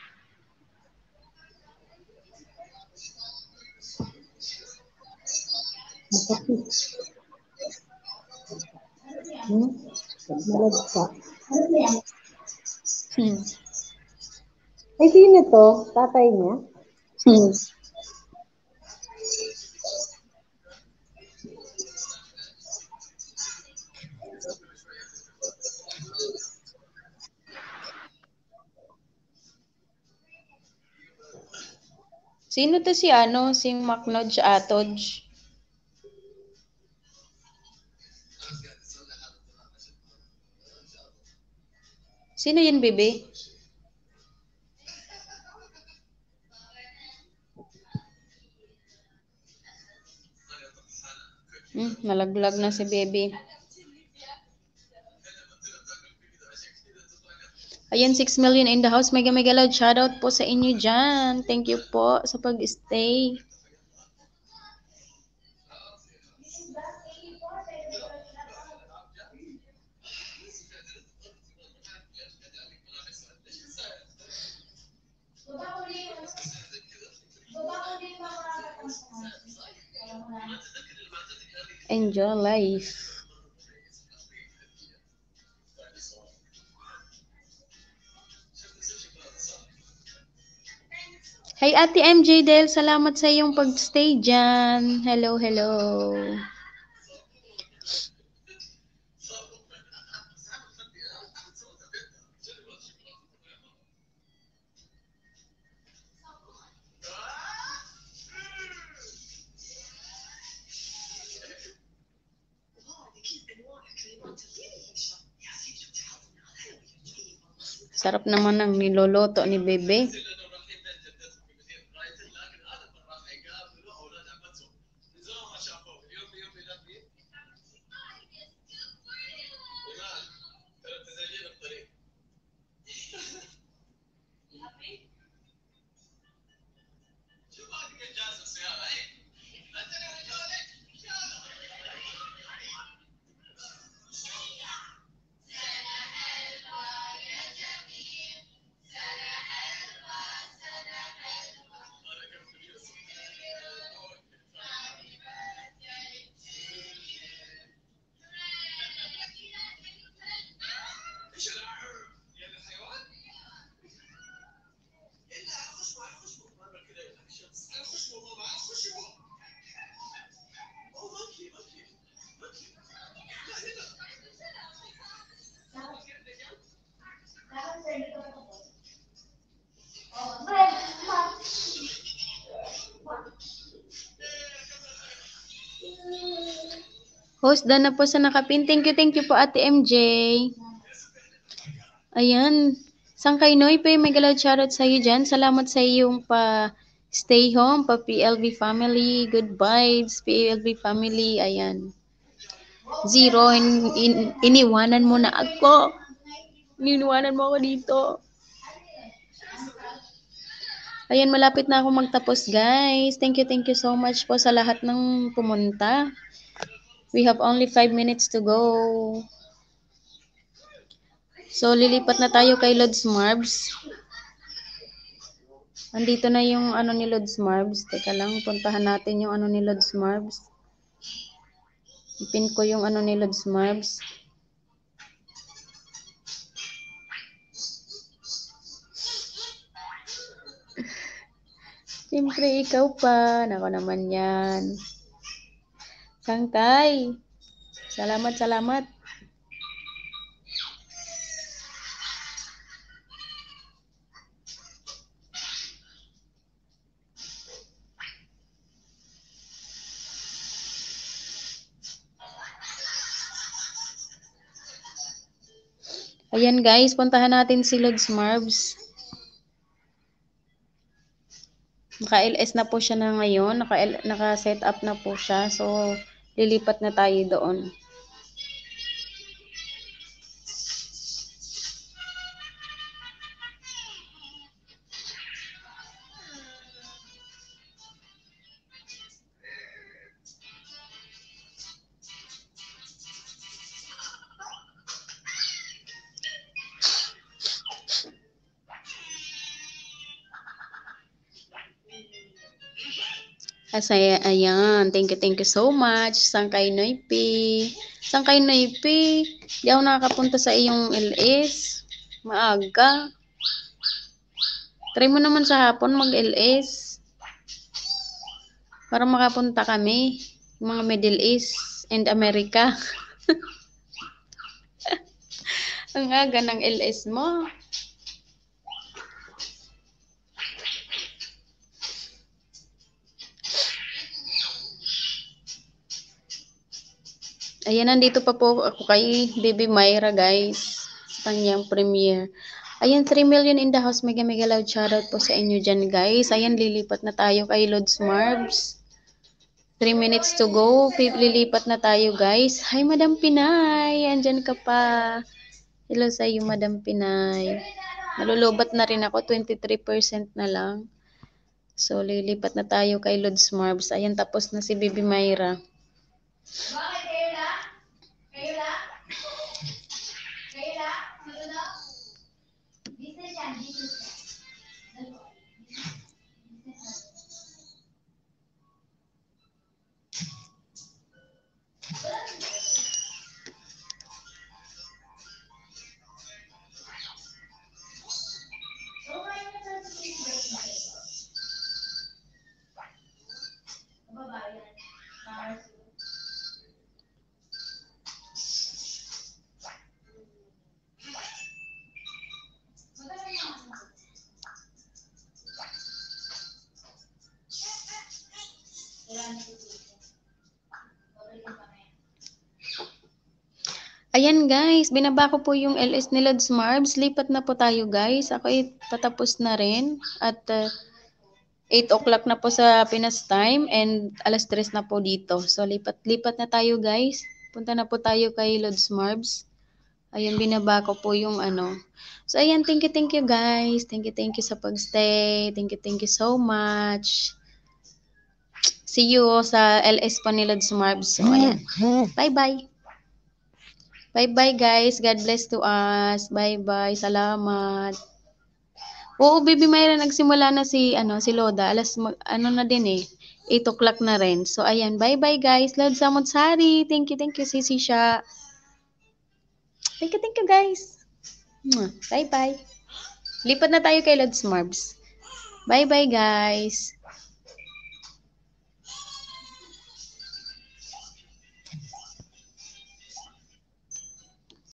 Makapit. Hmm? Malagsa. Hmm. Ay, sino to? Tatay niya? Hmm. Sino to si ano? Si Macnoj Atoj? Sino yun, bebe? Hmm, nalaglag na si bebe. Ayan, six million in the house. Mega mega loud shoutout po sa inyo dyan. Thank you po sa pag-stay. Enjoy life. Hey, Ate M J Del, salamat sa iyong pag-stay dyan. Hello, hello. Sarap naman ng niloloto ni Bebe. Host na po sa nakapin. Thank you, thank you po Ate M J. Ayan. Sangkay Noy pa may galaw charot sa iyo dyan. Salamat sa iyong pa stay home, pa P L V family. Good vibes, P L V family. Ayan. Zero, in, in, iniwanan mo na ako. Iniwanan mo ako dito. Ayan, malapit na ako magtapos, guys. Thank you, thank you so much po sa lahat ng pumunta. We have only five minutes to go. So, lilipat na tayo kay Lods Marbs. Andito na yung ano ni Lods Marbs. Teka lang, puntahan natin yung ano ni Lods Marbs. Ipin ko yung ano ni Lods Marbs. Siyempre, ikaw pa. Nako naman yan. Sangkay. Salamat, salamat. Ayan guys, puntahan natin si Lods Marbs. Naka-L S na po siya na ngayon. Naka- naka-set up na po siya. So, lilipat na tayo doon. Asaya, ayan. Thank you, thank you so much. Sangkay Noipi. Sangkay Noipi. Di ako nakakapunta sa iyong L S. Maaga. Try mo naman sa hapon mag-L S. Para makapunta kami. Mga Middle East and America. Ang aga ng L S mo. Ayan, nandito pa po ako kay Baby Myra, guys. Sa kanyang premiere. Ayan, three million in the house. Mega mega loud shoutout po sa inyo dyan, guys. Ayan, lilipat na tayo kay Lods Marbs. three minutes to go. Lilipat na tayo, guys. Hi, Madam Pinay. Andyan ka pa. Hello sa iyo, Madam Pinay. Nalulubat na rin ako. twenty-three percent na lang. So, lilipat na tayo kay Lods Marbs. Ayan, tapos na si Baby Myra. Ayan guys, binaba ko po yung L S ni Lods Marbs. Lipat na po tayo guys. Ako ay patapos na rin. At uh, eight o'clock na po sa Pinas time. And alas tres na po dito. So lipat, lipat na tayo guys. Punta na po tayo kay Lods Marbs. Ayan, binaba ko po yung ano. So ayan, thank you, thank you guys. Thank you, thank you sa pagstay. Thank you, thank you so much. See you sa L S po ni Lods Marbs. So ayan, bye-bye. Bye-bye guys. God bless to us. Bye-bye. Salamat. Oo, Baby Myra, nagsimula na si ano si Loda. Alas ano na din eh. eight o'clock na rin. So ayan, bye-bye guys. Lord Samutsari. Thank you, thank you Sisi Sha. Thank you, thank you guys. Bye-bye. Lipat na tayo kay Lods Marbs. Bye-bye guys.